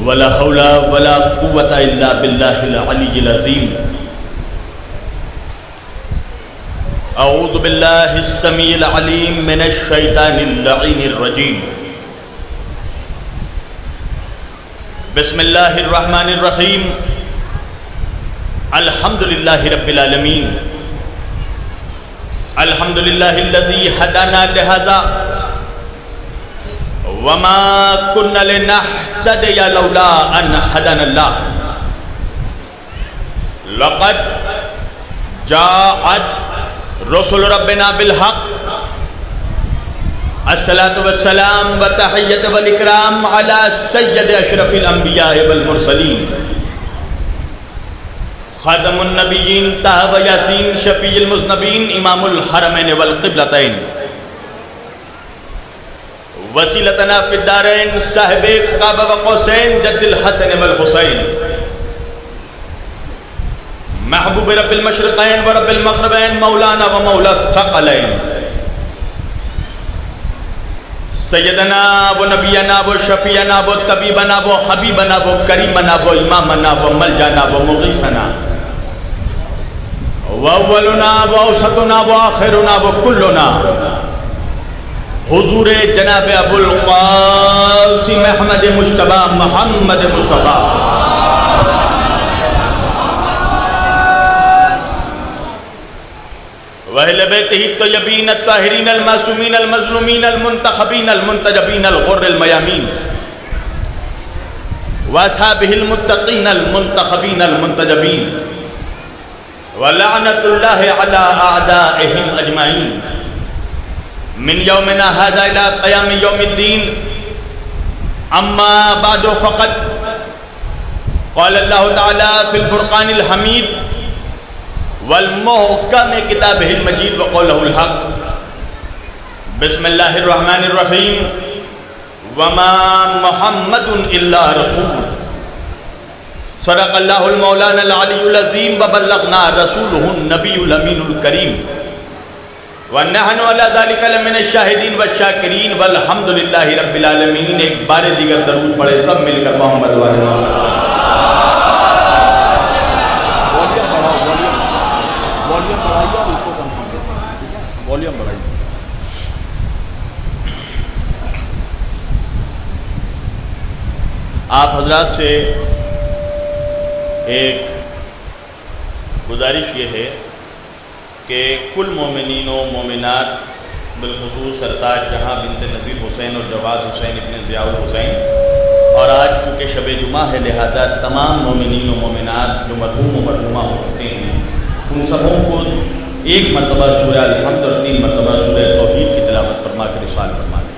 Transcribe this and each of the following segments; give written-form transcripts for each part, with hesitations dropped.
ولا حول ولا قوة إلا بالله العلي العظيم. أعوذ بالله السميع العليم من الشيطان اللعين الرجيم. بسم الله الرحمن الرحيم. الحمد لله رب العالمين. الحمد لله الذي هدانا لهذا وما كنا لنهتدي لولا أن هدانا الله. لقد جاءت رسل ربنا بالحق. الصلاة والسلام وتحية والإكرام على سيد أشرف الأنبياء والمرسلين خاتم النبيين طه و یاسین شفیع المذنبین امام الحرمین والقبلتین وسیلتنا فی الدارین صاحب قاب و قوسین جد الحسن والحسین محبوب رب المشرقین و رب المغربین مولانا و مولا الثقلین سیدنا و نبینا و شفیعنا و طبیبنا و حبیبنا و کریمنا و امامنا و ملجانا و مغیثنا وَأَوَّلُنَا وَأَوْسَطُنَا وَآخِرُنَا وَكُلُّنَا حضور جناب ابو القاسم احمد مجتبی محمد مصطفیٰ وَأَهْلِ بَيْتِهِ الطَّيِّبِينَ الطَّاهِرِينَ الْمَعْصُومِينَ الْمَظْلُومِينَ الْمُنْتَخَبِينَ الْمُنْتَجَبِينَ الْغُرِّ الْمَيَامِينَ وَأَصْحَابِهِ الْمُتَّقِينَ الْمُنْتَخَبِينَ الْمُنْتَجَبِينَ وَلَعْنَةُ اللَّهِ عَلَىٰ أَعْدَائِهِمْ أَجْمَعِينَ من يومنا هذا إلى قيام يوم الدين. أما بعد فقد قال الله تعالى في الفرقان الحميد والمحكم كتابه المجيد وقوله الحق. بسم الله الرحمن الرحيم. وما محمد إلا رسول صدق الله المولانا العلي العظيم وبلغنا رسوله النبي الأمين الكريم ونحن على ذلك لمن الشاهدين والشاكرين والحمد لله رب العالمين. ایک بار دیگر درود پڑھے سب مل کر محمد والے محمد. آپ حضرات سے ایک گزارش یہ ہے کہ کل مومنین و مومنات بالخصوص سرتاج جہاں بنت نذیر حسین اور جواد حسین ابن ضیاء الحسین اور آج چونکہ شب جمعہ ہے لہذا تمام مومنین و مومنات جو مرحوم و مرحومہ ہو چکے ہیں ان سبوں کو ایک مرتبہ سورہ الحمد اور 3 مرتبہ سورہ توحید کی تلاوت فرما کر ارشاد فرما دیں.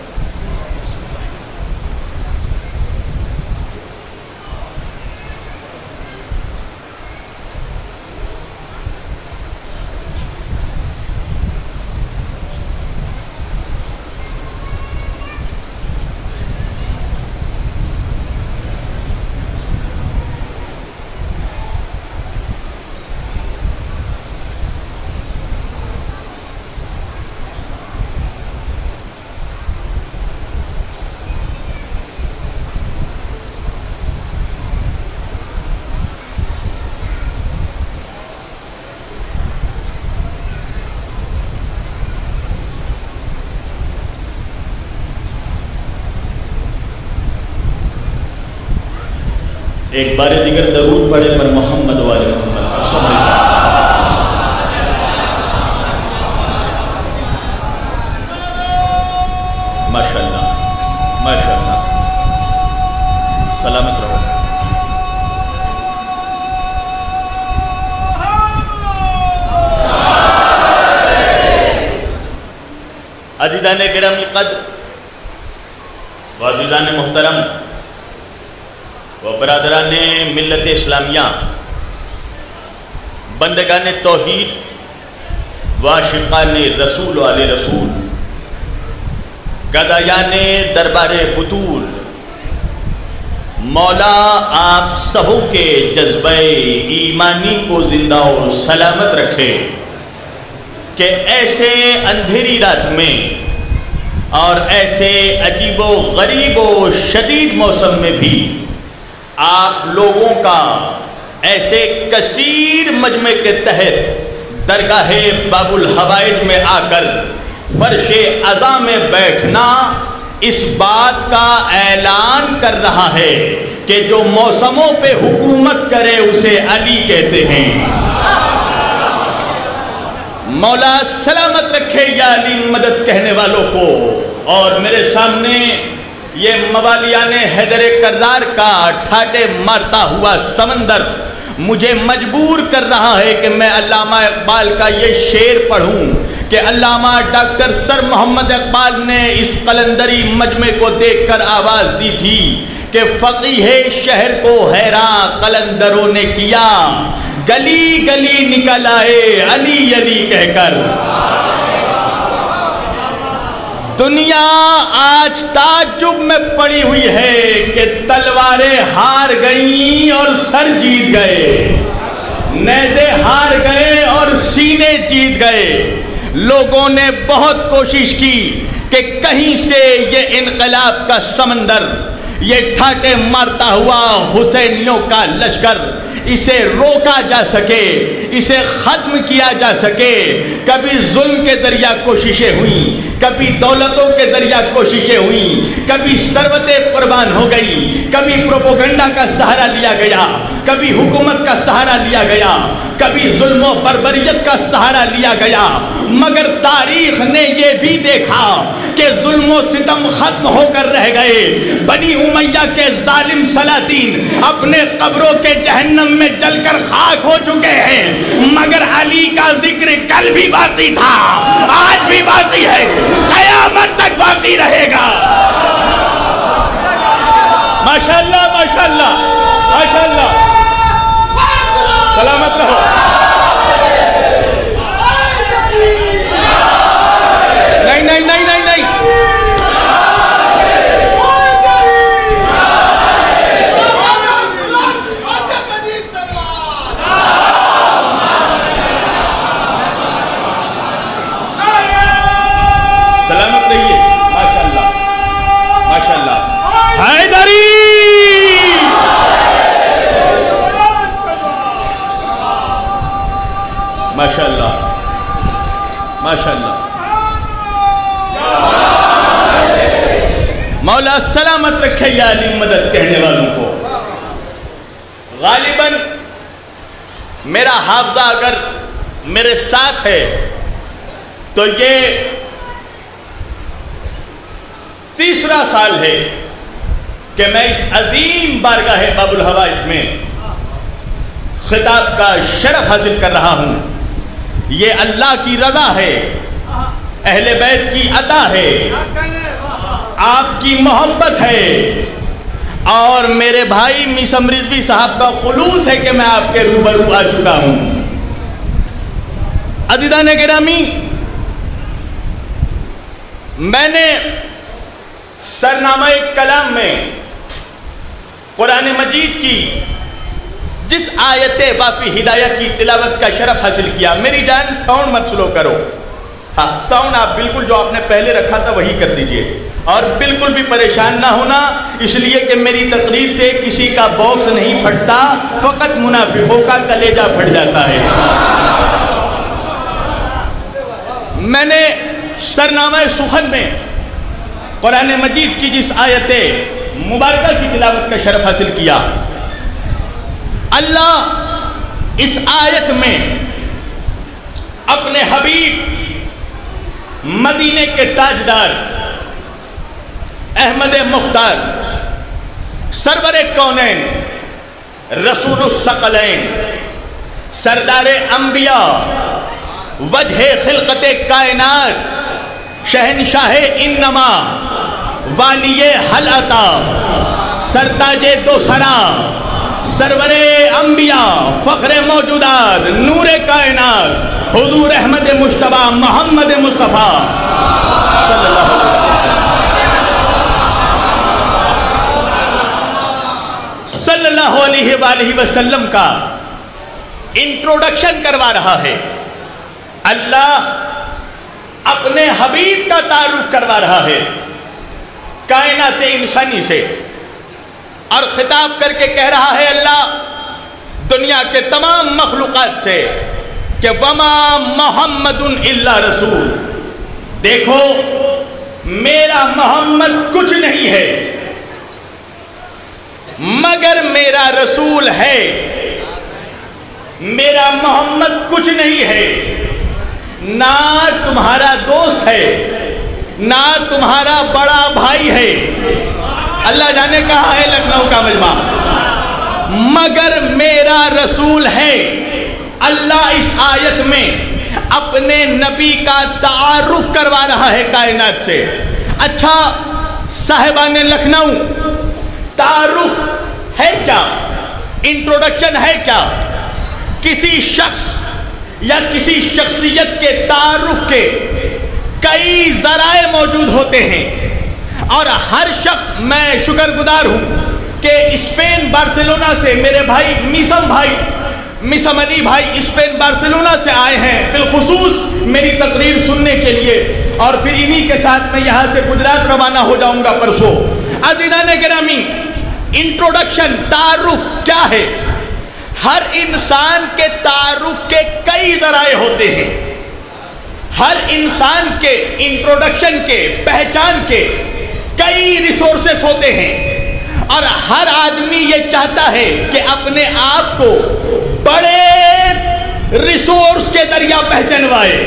ایک بار دیگر درود پڑھے پر محمد والے محمد. ماشاءاللہ ماشاءاللہ. سلامت رہو. عزیزان گرامی قدر و عزیزان محترم و برادران ملت اسلامیہ بندگان توحید و عاشقان رسول و آل رسول گدایان دربار بطول مولا آپ سبوں کے جذبہ ایمانی کو زندہ و سلامت رکھے کہ ایسے اندھیری رات میں اور ایسے عجیب و غریب و شدید موسم میں بھی آپ لوگوں کا ایسے کثیر مجمع کے تحت درگاہ باب الحوائج میں آ کر فرش عزا میں بیٹھنا اس بات کا اعلان کر رہا ہے کہ جو موسموں پہ حکومت کرے اسے علی کہتے ہیں۔ مولا سلامت رکھے یا علی مدد کہنے والوں کو۔ اور میرے سامنے یہ موالیان حیدر کرار کا ٹھاٹے مارتا ہوا سمندر مجھے مجبور کر رہا ہے کہ میں علامہ اقبال کا یہ شعر پڑھوں کہ علامہ ڈاکٹر سر محمد اقبال نے اس قلندری مجمع کو دیکھ کر آواز دی تھی کہ فقیہ شہر کو حیران قلندروں نے کیا، گلی گلی نکل آئے علی علی کہہ کر۔ دنیا آج تعجب میں پڑی ہوئی ہے کہ تلواریں ہار گئیں اور سر جیت گئے، نیزے ہار گئے اور سینے جیت گئے۔ لوگوں نے بہت کوشش کی کہ کہیں سے یہ انقلاب کا سمندر، یہ ٹھاٹے مارتا ہوا حسینیوں کا لشکر، اسے روکا جا سکے، اسے ختم کیا جا سکے۔ کبھی ظلم کے ذریعہ کوششیں ہوئیں، کبھی دولتوں کے ذریعہ کوششیں ہوئیں، کبھی ثروتیں قربان ہو گئی، کبھی پروپیگنڈا کا سہارا لیا گیا، کبھی حکومت کا سہارا لیا گیا، کبھی ظلم و بربریت کا سہارا لیا گیا، مگر تاریخ نے یہ بھی دیکھا کہ ظلم و ستم ختم ہو کر رہ گئے۔ بنی امیہ کے ظالم سلاطین اپنے قبروں کے جہنم میں جل کر خاک ہو چکے ہیں، مگر علی کا ذکر کل بھی باقی تھا، آج بھی باقی ہے، قیامت تک باقی رہے گا۔ ماشاءاللہ ماشاءاللہ ماشاءاللہ، سلامت رہو۔ نہیں نہیں نہیں نہیں نہیں، سلامت رہیے۔ ماشاءاللہ ماشاءاللہ، حیدری ماشاءاللہ ماشاءاللہ۔ مولا سلامت رکھے یا علی مدد کہنے والوں کو۔ غالباً میرا حافظہ اگر میرے ساتھ ہے تو یہ تیسرا سال ہے کہ میں اس عظیم بارگاہ باب الحوائج میں خطاب کا شرف حاصل کر رہا ہوں۔ یہ اللہ کی رضا ہے، اہل بیت کی عطا ہے، آپ کی محبت ہے، اور میرے بھائی میسم رضوی صاحب کا خلوص ہے کہ میں آپ کے روبرو آ چکا ہوں۔ عزیزان گرامی، میں نے سرنامہ کلام میں قرآن مجید کی جس آیت وافی ہدایہ کی تلاوت کا شرف حاصل کیا، میری جان ساؤنڈ مت سلو کرو، ہاں ساؤنڈ آپ بالکل جو آپ نے پہلے رکھا تھا وہی کر دیجئے، اور بالکل بھی پریشان نہ ہونا، اس لیے کہ میری تقریر سے کسی کا باکس نہیں پھٹتا، فقط منافقوں کا کلیجہ پھٹ جاتا ہے۔ میں نے سرنامہ سخن میں قرآن مجید کی جس آیت مبارکہ کی تلاوت کا شرف حاصل کیا، اللہ اس آیت میں اپنے حبیب مدینے کے تاجدار احمد مختار سرور کونین رسول الثقلین سردار انبیاء وجہ خلقت کائنات شہنشاہ انما والی حل عطا سرتاج دو سرا سرور انبیاء فخر موجودات نور کائنات حضور احمد مجتبی محمد مصطفیٰ صلی اللہ علیہ وآلہ وسلم کا انٹروڈکشن کروا رہا ہے۔ اللہ اپنے حبیب کا تعارف کروا رہا ہے کائنات انسانی سے۔ اور خطاب کر کے کہہ رہا ہے اللہ دنیا کے تمام مخلوقات سے کہ وما محمد الا رسول، دیکھو میرا محمد کچھ نہیں ہے مگر میرا رسول ہے، میرا محمد کچھ نہیں ہے، نہ تمہارا دوست ہے نہ تمہارا بڑا بھائی ہے۔ اللہ جانے کہا ہے لکھنؤ کا مجمع، مگر میرا رسول ہے۔ اللہ اس آیت میں اپنے نبی کا تعارف کروا رہا ہے کائنات سے۔ اچھا صاحبان لکھنؤ، تعارف ہے کیا؟ انٹروڈکشن ہے کیا؟ کسی شخص یا کسی شخصیت کے تعارف کے کئی ذرائع موجود ہوتے ہیں، اور ہر شخص، میں شکر گزار ہوں کہ اسپین بارسلونا سے میرے بھائی میسم علی بھائی اسپین بارسلونا سے آئے ہیں بالخصوص میری تقریر سننے کے لیے، اور پھر انہی کے ساتھ میں یہاں سے گجرات روانہ ہو جاؤں گا پرسوں۔ عزیزان گرامی، انٹروڈکشن، تعارف کیا ہے؟ ہر انسان کے تعارف کے کئی ذرائع ہوتے ہیں، ہر انسان کے انٹروڈکشن کے، پہچان کے کئی ریسورسز ہوتے ہیں، اور ہر آدمی یہ چاہتا ہے کہ اپنے آپ کو بڑے ریسورس کے ذریعہ پہچانوائے۔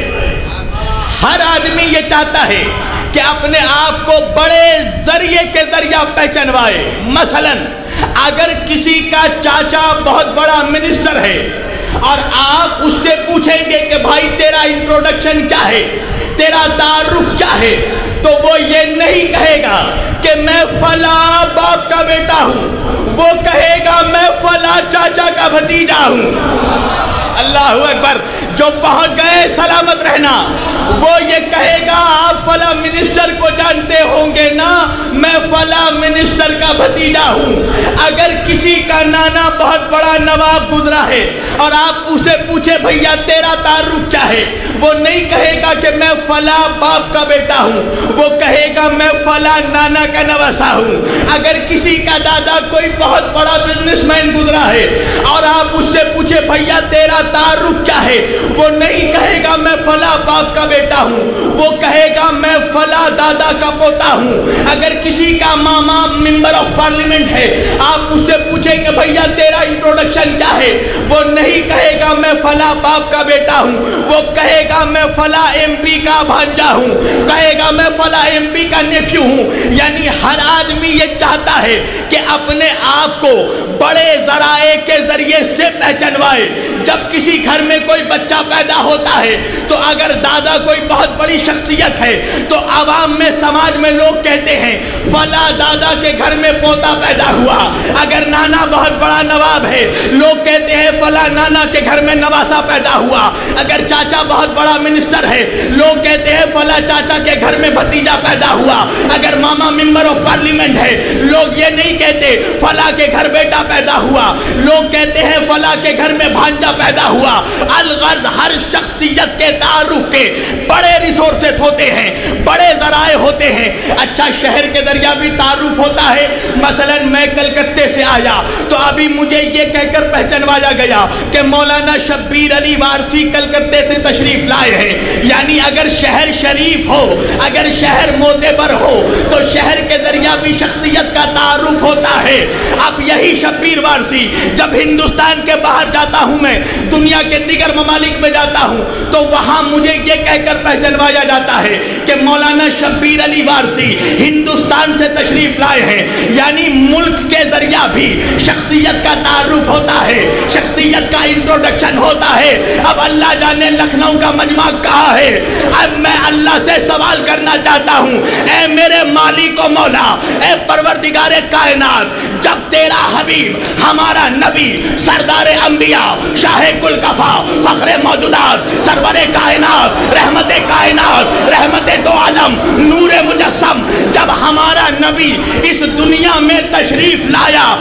ہر آدمی یہ چاہتا ہے کہ اپنے آپ کو بڑے ذریعے کے ذریعہ پہچانوائے۔ مثلا اگر کسی کا چاچا بہت بڑا منسٹر ہے اور آپ اس سے پوچھیں گے کہ بھائی تیرا انٹروڈکشن کیا ہے، تیرا تعارف کیا ہے، تو وہ یہ نہیں کہے گا کہ میں فلاں باپ کا بیٹا ہوں، وہ کہے گا میں فلاں چاچا کا بھتیجا ہوں۔ اللہ اکبر۔ جو پہنچ گئے سلامت رہنا، وہ یہ کہے گا آپ فلاں منسٹر کو جانتے ہوں گے نا، میں فلاں منسٹر کا بھتیجا ہوں۔ اگر کسی کا نانا بہت بڑا نواب گزرا ہے اور آپ اسے پوچھے بھیا تیرا تعارف کیا ہے، وہ نہیں کہے گا کہ میں فلاں باپ کا بیٹا ہوں، وہ کہے گا میں فلاں نانا کا نواسا ہوں۔ اگر کسی کا دادا کوئی بہت بڑا بزنس مین گزرا ہے اور آپ اس سے پوچھے بھیا تیرا تعارف کیا ہے، وہ نہیں کہے گا میں فلاں باپ کا بیٹا ہوں، وہ کہے گا میں فلاں دادا کا پوتا ہوں۔ اگر کسی کا ماما ممبر آف پارلیمنٹ ہے، آپ اس سے پوچھیں گے بھیا تیرا انٹروڈکشن کیا ہے، وہ نہیں کہے گا میں فلاں باپ کا بیٹا ہوں، وہ کہے گا میں فلاں ایم پی کا بھانجا ہوں، کہے گا میں فلاں ایم پی کا نیفیو ہوں۔ یعنی ہر آدمی یہ چاہتا ہے کہ اپنے آپ کو بڑے ذرائع کے ذریعے سے پہچانوائے۔ جب کسی گھر میں کوئی بچہ پیدا ہوتا ہے تو اگر دادا کوئی بہت بڑی شخصیت ہے تو عوام میں، سماج میں لوگ کہتے ہیں فلاں دادا کے گھر میں پوتا پیدا ہوا۔ اگر نانا بہت بڑا نواب ہے، لوگ کہتے ہیں فلاں نانا کے گھر میں نواسا پیدا ہوا۔ اگر چاچا بہت بڑا منسٹر ہے، لوگ کہتے ہیں فلاں چاچا کے گھر میں بھتیجا پیدا ہوا۔ اگر ماما ممبر آف پارلیمنٹ ہے، لوگ یہ نہیں کہتے فلاں کے گھر بیٹا پیدا ہوا، لوگ کہتے ہیں فلاں کے گھر میں بھانجا پیدا ہوا۔ الغرض ہر شخصیت کے تعارف کے بڑے ریسورسز ہوتے ہیں، بڑے ذرائع ہوتے ہیں۔ اچھا شہر کے ذریعہ بھی تعارف ہوتا ہے۔ مثلا میں کلکتے سے آیا تو ابھی مجھے یہ کہہ کر پہچانوایا گیا کہ مولانا شبیر علی وارسی کلکتے سے تشریف لائے ہیں۔ یعنی اگر شہر شریف ہو، اگر شہر معتبر ہو تو شہر کے ذریعہ بھی شخصیت کا تعارف ہوتا ہے۔ اب یہی شبیر وارسی جب ہندوستان کے باہر جاتا ہوں، میں دنیا کے دیگر ممالک میں جاتا ہوں تو وہاں مجھے یہ کہہ کر پہچانوایا جاتا ہے کہ مولانا شبیر علی وارسی ہندوستان سے تشریف لائے ہیں۔ یعنی ملک کے ذریعہ بھی شخصیت کا تعارف ہوتا ہے، شخصیت کا انٹروڈکشن ہوتا ہے۔ اب اللہ جانے لکھنؤ کا مجمع کہا ہے، اب میں اللہ سے سوال کرنا چاہتا ہوں، اے میرے مالک و مولا، اے پروردگار کائنات، جب تیرا حبیب ہمارا نبی سردار انبیاء، شاہ کل کفا، فخر موجودات، سرور کائنات، رحمت کائنات، رحمت دو عالم، نور مجسم، جب ہمارا نبی اس دنیا میں تشریف لایا تو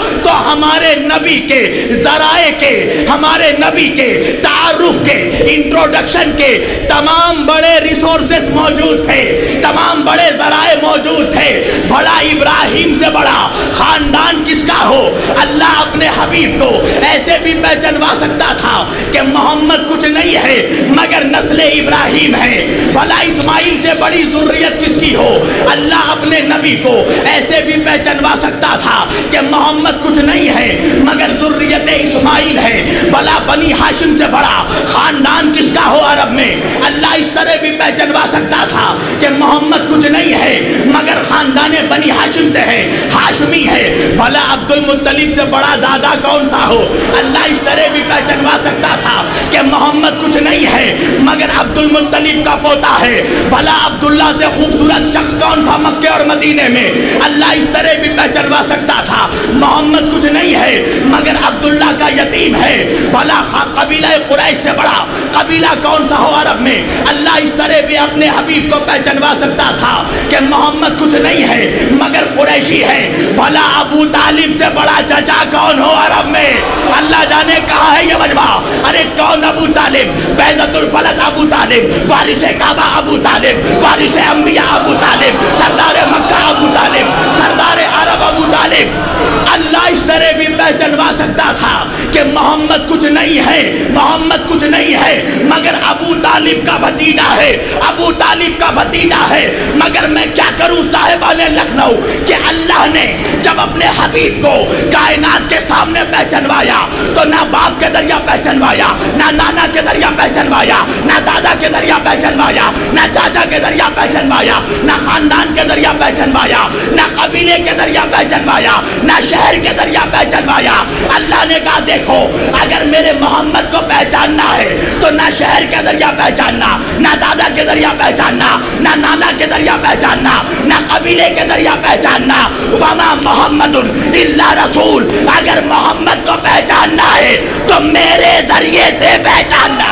ہمارے نبی کے ذرائع کے، ہمارے نبی کے تعارف کے، انٹروڈکشن کے تمام بڑے ریسورسز موجود تھے، تمام بڑے ذرائع موجود تھے۔ بڑا ابراہیم سے بڑا خاندان کس کا ہو، اللہ اپنے حبیب کو ایسے بھی پہچنوا سکتا تھا کہ محمد کچھ نہیں ہے مگر نسل ابراہیم ہے۔ بھلا اسماعیل سے بڑی ذریت کس کی ہو، اللہ اپنے نبی کو ایسے بھی پہچنوا سکتا تھا کہ محمد کچھ نہیں ہے مگر ذریت اسماعیل ہے۔ بھلا بنی ہاشم سے بڑا خاندان کس کا ہو عرب میں، اللہ اس طرح بھی پہچنوا سکتا تھا کہ محمد کچھ نہیں ہے مگر خاندان بنی ہاشم سے ہے، ہاشمی ہے۔ بھلا عبد المطلب سے بڑا دادا کون سا ہو، اللہ اس طرح بھی پہچنوا سکتا تھا کہ محمد کچھ نہیں ہے مگر عبد المطلب کا پوتا ہے۔ بھلا عبداللہ سے خوبصورت شخص کون تھا مکے اور مدینے میں، اللہ اس طرح بھی پہچنوا سکتا تھا محمد کچھ نہیں ہے مگر عبداللہ کا یتیم ہے۔ بھلا قبیلہ قریش سے بڑا قبیلہ کون سا ہو عرب میں، اللہ اس طرح بھی اپنے حبیب کو پہچنوا سکتا تھا کہ محمد کچھ نہیں ہے مگر قریشی ہے۔ بھلا ابو طالب سے بڑا چچا کون ہو عرب میں، اللہ جانے کہاں ہے یہ مجمع۔ ارے کون ابو طالب، بیضۃ البلد ابو طالب، وارث کعبہ ابو طالب، وارث انبیاء ابو طالب، سردار مکہ ابو طالب، سردار عرب ابو طالب۔ اللہ اس طرح بھی پہچنوا سکتا تھا کہ محمد کچھ نہیں ہے، محمد کچھ نہیں ہے مگر ابو طالب کا بھتیجا ہے، ابو طالب کا بھتیجا ہے۔ مگر میں کیا کروں صاحبان لکھنؤ کہ اللہ نے جب اپنے حبیب کو کائنات کے سامنے پہچنوایا تو نہ باپ کے ذریعہ پہچنوایا، نہ نانا کے ذریعہ پہچنوایا، نہ دادا کے ذریعہ پہچنوایا، نہ چاچا کے ذریعہ پہچنوایا، نہ خاندان کے ذریعہ پہچنوایا، نہ قبیلے کے ذریعہ پہچنوایا، نہ شہر کے ذریعہ پہچنوایا۔ اللہ نے کہا دیکھو اگر میرے محمد کو پہچاننا ہے تو نہ شہر کے ذریعہ پہچاننا، نہ دادا کے ذریعہ پہچاننا، نہ نانا کے ذریعہ پہچاننا، نہ قبیلے کے ذریعہ پہچاننا۔ وما محمد الا رسول، اگر محمد کو پہچاننا ہے تو میرے ذریعے سے پہچاننا۔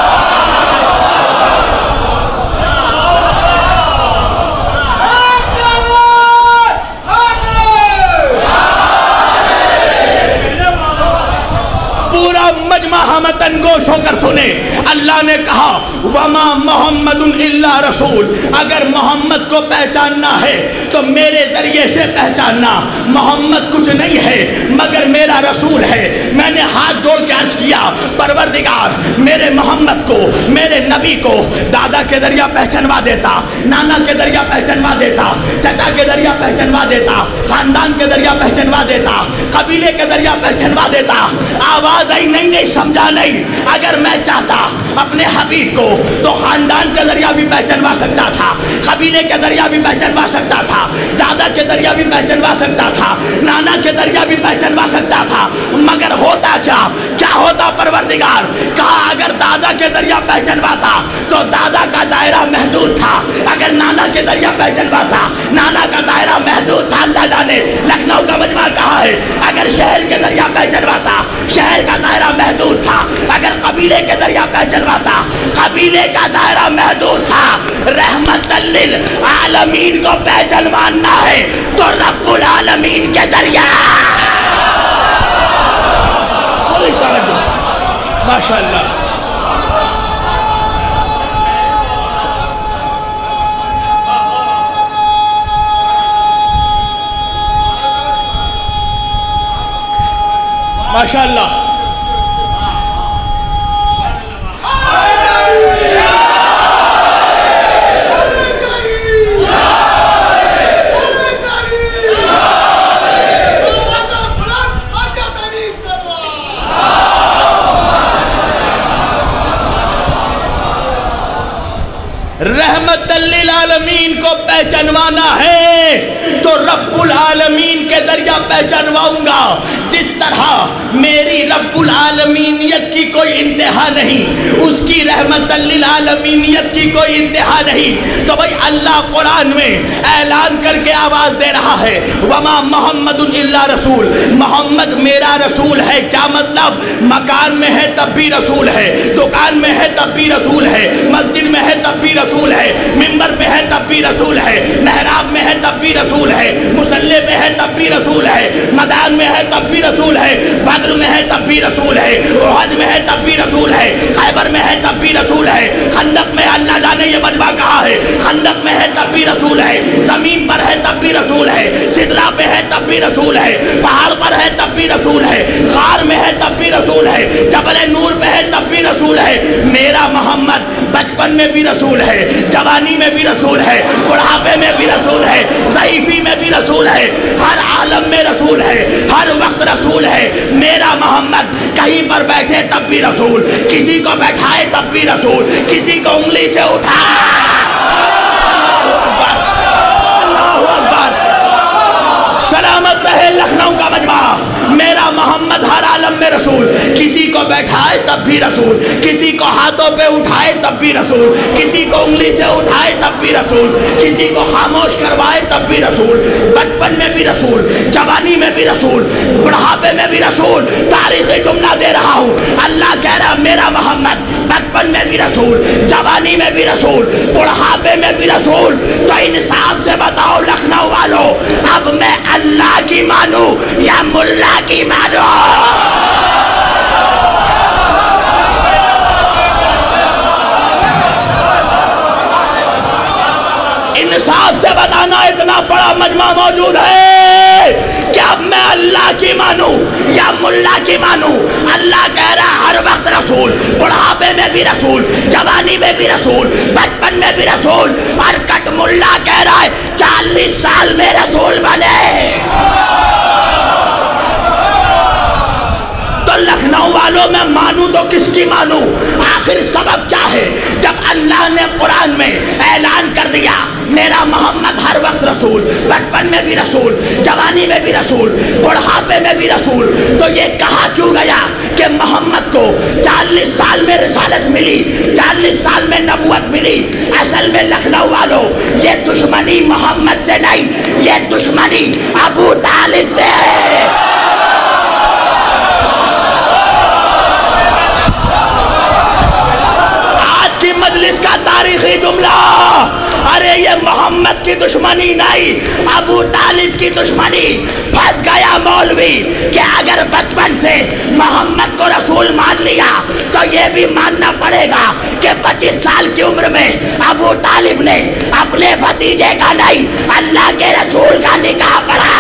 مجمع گوش ہو کر سنے، اللہ نے کہا وما محمد الا رسول، اگر محمد کو پہچاننا ہے تو میرے ذریعے سے پہچاننا۔ محمد کچھ نہیں ہے مگر میرا رسول ہے۔ میں نے ہاتھ جوڑ کے عرض کیا پروردگار میرے محمد کو، میرے نبی کو دادا کے ذریعہ پہچنوا دیتا، نانا کے ذریعہ پہچنوا دیتا، چچا کے ذریعہ پہچنوا دیتا، خاندان کے ذریعہ پہچنوا دیتا، قبیلے کے ذریعہ پہچنوا دیتا۔ آواز آئی نہیں سمجھا نہیں۔ اگر میں چاہتا اپنے حبیب کو تو خاندان کے ذریعہ بھی پہچنوا سکتا تھا، قبیلے کے ذریعہ بھی پہچنوا سکتا تھا، دادا کے ذریعہ بھی پہچنوا سکتا تھا، نانا کے ذریعہ بھی پہچنوا سکتا تھا۔ مگر ہوتا کیا ہوتا پروردگار؟ کہا اگر دادا کے ذریعہ پہچنواتا تو دادا کا دائرہ محدود تھا، اگر نانا کے ذریعہ پہچنواتا نانا کا دائرہ محدود تھا۔ اللہ جانے لکھنؤ کا مجمع کہا ہے اگر شہر کے ذریعہ پہچنواتا شہر کا دائرہ محدود تھا، اگر قبیلے کے ذریعہ پہچنواتا قبیلے کا دائرہ محدود تھا۔ رحمت للعالمین کو پہچنوانا ہے تو رب العالمین کے ذریعہ۔ ماشاءاللہ ماشاءاللہ۔ رحمت للعالمین کو پہچنوانا ہے تو رب العالمین کے ذریعہ پہچنواؤں گا۔ جس طرح میری رب العالمینیت کی کوئی انتہا نہیں، اس کی رحمت للعالمینیت کی کوئی انتہا نہیں، تو بھائی اللہ قرآن میں اعلان کر کے آواز دے رہا ہے وما محمد الا رسول، محمد میرا رسول ہے۔ کیا مطلب؟ مکان میں ہے تب بھی رسول ہے، دکان میں ہے تب بھی رسول ہے، مسجد میں ہے تب بھی رسول ہے، منبر پہ ہے تب بھی رسول ہے، محراب میں ہے تب بھی رسول ہے، مصلی پہ ہے تب بھی رسول ہے، میدان میں ہے تب بھی رسول رسول ہے، بدر میں ہے تب بھی رسول ہے، احد میں ہے تب بھی رسول ہے، خیبر میں ہے تب بھی رسول ہے، خندق میں اللہ جانے یہ مجمع کہا ہے، خندق میں ہے تب بھی رسول ہے، زمین پر ہے تب بھی رسول ہے، سدرا پہ ہے تب بھی رسول ہے، پہاڑ پر ہے تب بھی رسول ہے، غار میں ہے تب بھی رسول ہے، جبل نور پہ ہے تب بھی رسول ہے۔ میرا محمد بچپن میں بھی رسول ہے، جوانی میں بھی رسول ہے، بڑھاپے میں بھی رسول ہے، ضعیفی میں بھی رسول ہے، ہر عالم میں رسول ہے، ہر وقت رسول ہے۔ میرا محمد کہیں پر بیٹھے تب بھی رسول، کسی کو بیٹھائے تب بھی رسول، کسی کو انگلی سے اٹھائے۔ سلامت رہے لکھنؤ کا مجمع، میرا محمد ہر عالم میں رسول، کسی کو بیٹھائے تب بھی رسول، کسی کو ہاتھوں پہ اٹھائے تب بھی رسول، کسی کو انگلی سے اٹھائے تب بھی رسول، کسی کو خاموش کروائے تب بھی رسول، بچپن میں بھی رسول، جوانی میں بھی رسول، بڑھاپے میں بھی رسول۔ تاریخی جملہ دے رہا ہوں، اللہ کہہ رہا میرا محمد بچپن میں بھی رسول، جوانی میں بھی رسول، بڑھاپے میں بھی رسول۔ تو انصاف سے بتاؤ لکھنؤ والوں، اب میں اللہ کی مانوں یا ملا کی مانوں؟ انصاف سے بتانا، اتنا بڑا مجمع موجود ہے کہ اب میں اللہ کی مانوں یا ملا کی مانوں؟ اللہ کہہ رہا ہر وقت رسول، بڑھاپے میں بھی رسول، جوانی میں بھی رسول، بچپن میں بھی رسول، اور کٹ ملا کہہ رہا ہے 40 سال میں رسول بنے۔ تو لکھنؤ والوں میں مانوں تو کس کی مانوں؟ آخر سبب کیا ہے؟ جب اللہ نے قرآن میں اعلان کر دیا میرا محمد ہر وقت رسول، بچپن میں بھی رسول، جوانی میں بھی رسول، بڑھاپے میں بھی رسول، تو یہ کہا کیوں گیا کہ محمد کو 40 سال میں رسالت ملی، 40 سال میں نبوت ملی؟ اصل میں لکھنؤ والوں، یہ دشمنی محمد سے نہیں، یہ دشمنی ابو طالب سے ہے۔ مجلس کا تاریخی جملہ، ارے یہ محمد کی دشمنی نہیں، ابو طالب کی دشمنی۔ پھنس گیا مولوی کہ اگر بچپن سے محمد کو رسول مان لیا تو یہ بھی ماننا پڑے گا کہ 25 سال کی عمر میں ابو طالب نے اپنے بھتیجے کا نہیں اللہ کے رسول کا نکاح پڑھا۔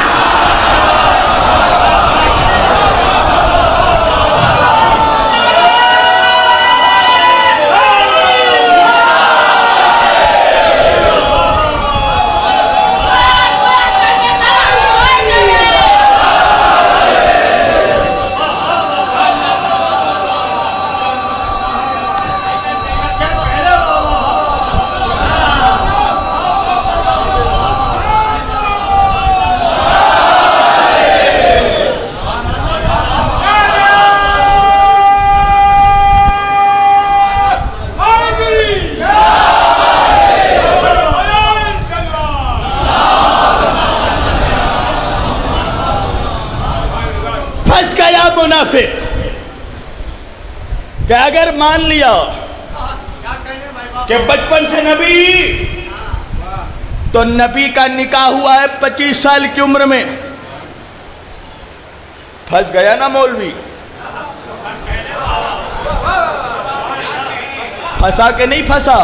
کہ اگر مان لیا کہ بچپن سے نبی، تو نبی کا نکاح ہوا ہے 25 سال کی عمر میں۔ پھنس گیا نا مولوی؟ پھنسا کہ نہیں پھنسا؟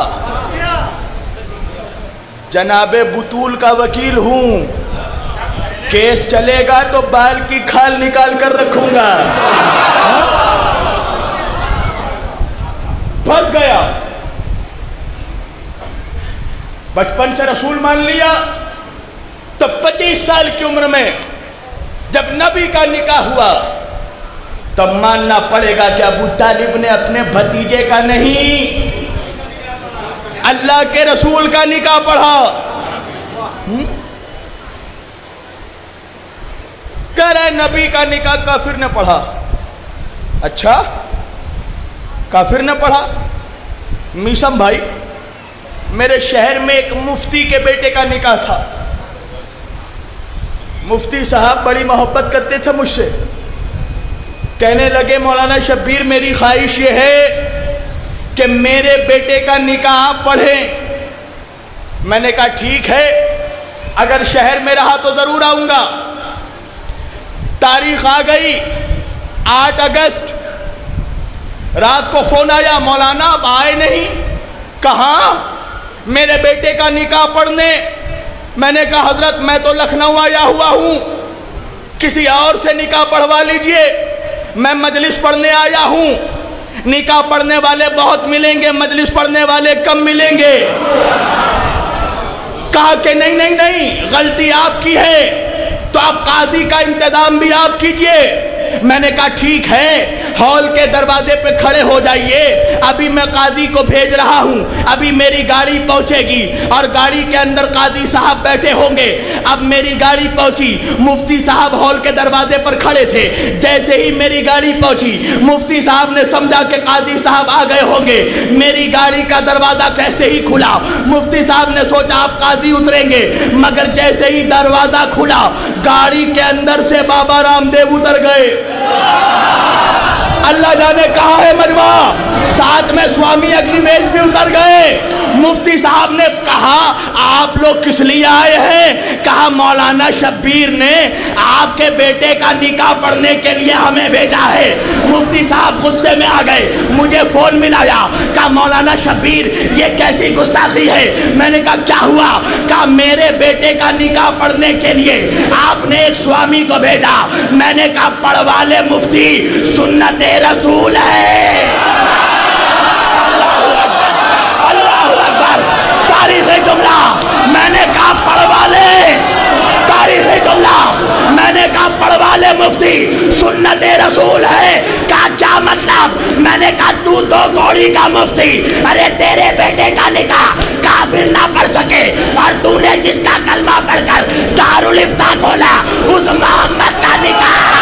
جناب بطول کا وکیل ہوں، کیس چلے گا تو بال کی کھال نکال کر رکھوں گا۔ پھنس گیا، بچپن سے رسول مان لیا، تو 25 سال کی عمر میں جب نبی کا نکاح ہوا تب ماننا پڑے گا کہ ابو طالب نے اپنے بھتیجے کا نہیں اللہ کے رسول کا نکاح پڑھا۔ کہہ رہے نبی کا نکاح کافر نے پڑھا۔ اچھا کافر نے پڑھا؟ میسم بھائی، میرے شہر میں ایک مفتی کے بیٹے کا نکاح تھا۔ مفتی صاحب بڑی محبت کرتے تھے مجھ سے، کہنے لگے مولانا شبیر میری خواہش یہ ہے کہ میرے بیٹے کا نکاح آپ پڑھیں۔ میں نے کہا ٹھیک ہے، اگر شہر میں رہا تو ضرور آؤں گا۔ تاریخ آ گئی 8 اگست، رات کو فون آیا، مولانا اب آئے نہیں۔ کہاں؟ میرے بیٹے کا نکاح پڑھنے۔ میں نے کہا حضرت میں تو لکھنؤ آیا ہوا ہوں، کسی اور سے نکاح پڑھوا لیجئے، میں مجلس پڑھنے آیا ہوں۔ نکاح پڑھنے والے بہت ملیں گے، مجلس پڑھنے والے کم ملیں گے۔ کہا کہ نہیں نہیں نہیں، غلطی آپ کی ہے، تو آپ قاضی کا انتظام بھی آپ کیجئے۔ میں نے کہا ٹھیک ہے، ہال کے دروازے پہ کھڑے ہو جائیے، ابھی میں قاضی کو بھیج رہا ہوں، ابھی میری گاڑی پہنچے گی اور گاڑی کے اندر قاضی صاحب بیٹھے ہوں گے۔ اب میری گاڑی پہنچی، مفتی صاحب ہال کے دروازے پر کھڑے تھے، جیسے ہی میری گاڑی پہنچی مفتی صاحب نے سمجھا کہ قاضی صاحب آ گئے ہوں گے۔ میری گاڑی کا دروازہ کیسے ہی کھلا، مفتی صاحب نے سوچا آپ قاضی اتریں گے، مگر جیسے ہی دروازہ کھلا گاڑی کے اندر سے بابا رام دیو اتر گئے۔ اللہ جانے کہاں ہے مجمع، ساتھ میں سوامی اگنیویش بھی اتر گئے۔ مفتی صاحب نے کہا آپ لوگ کس لیے آئے ہیں؟ کہا مولانا شبیر نے آپ کے بیٹے کا نکاح پڑھنے کے لیے ہمیں بھیجا ہے۔ مفتی صاحب غصے میں آ گئے، مجھے فون ملایا، کہا مولانا شبیر یہ کیسی گستاخی ہے؟ میں نے کہا کیا ہوا؟ کہا میرے بیٹے کا نکاح پڑھنے کے لیے آپ نے ایک سوامی کو بھیجا۔ میں نے کہا پڑھوا لے مفتی، سنت رسول ہے۔ تاریخی جملہ، میں نے کہا پڑھوا لے، تاریخی جملہ، میں نے کہا پڑھوا لے مفتی، سنت رسول ہے۔ کہا کیا مطلب؟ میں نے کہا تو 2 کوڑی کا مفتی، ارے تیرے بیٹے کا نکاح کافر نہ پڑھ سکے اور تو نے جس کا کلمہ پڑھ کر دارالفتاح کھولا اس محمد کا نکاح۔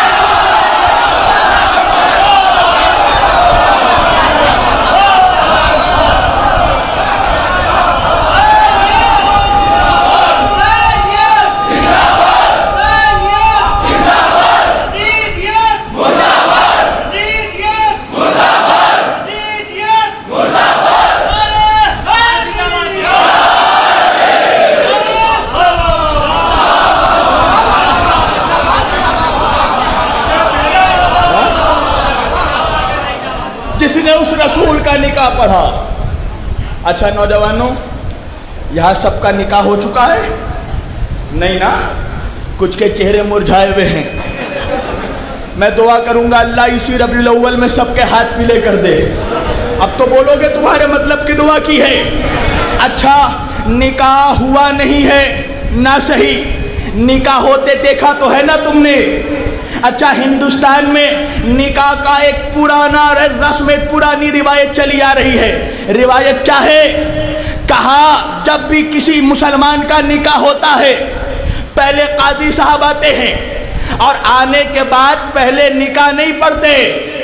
جس نے اس رسول کا نکاح پڑھا۔ اچھا نوجوانوں، یہاں سب کا نکاح ہو چکا ہے؟ نہیں نا؟ کچھ کے چہرے مرجھائے ہوئے ہیں۔ میں دعا کروں گا اللہ اسی ربیع الاول میں سب کے ہاتھ پیلے کر دے۔ اب تو بولو گے تمہارے مطلب کی دعا کی ہے۔ اچھا نکاح ہوا نہیں ہے نہ صحیح، نکاح ہوتے دیکھا تو ہے نا تم نے؟ اچھا ہندوستان میں نکاح کا ایک پرانا رسم، ایک پرانی روایت چلی آ رہی ہے۔ روایت کیا ہے؟ کہا جب بھی کسی مسلمان کا نکاح ہوتا ہے پہلے قاضی صاحب آتے ہیں اور آنے کے بعد پہلے نکاح نہیں پڑھتے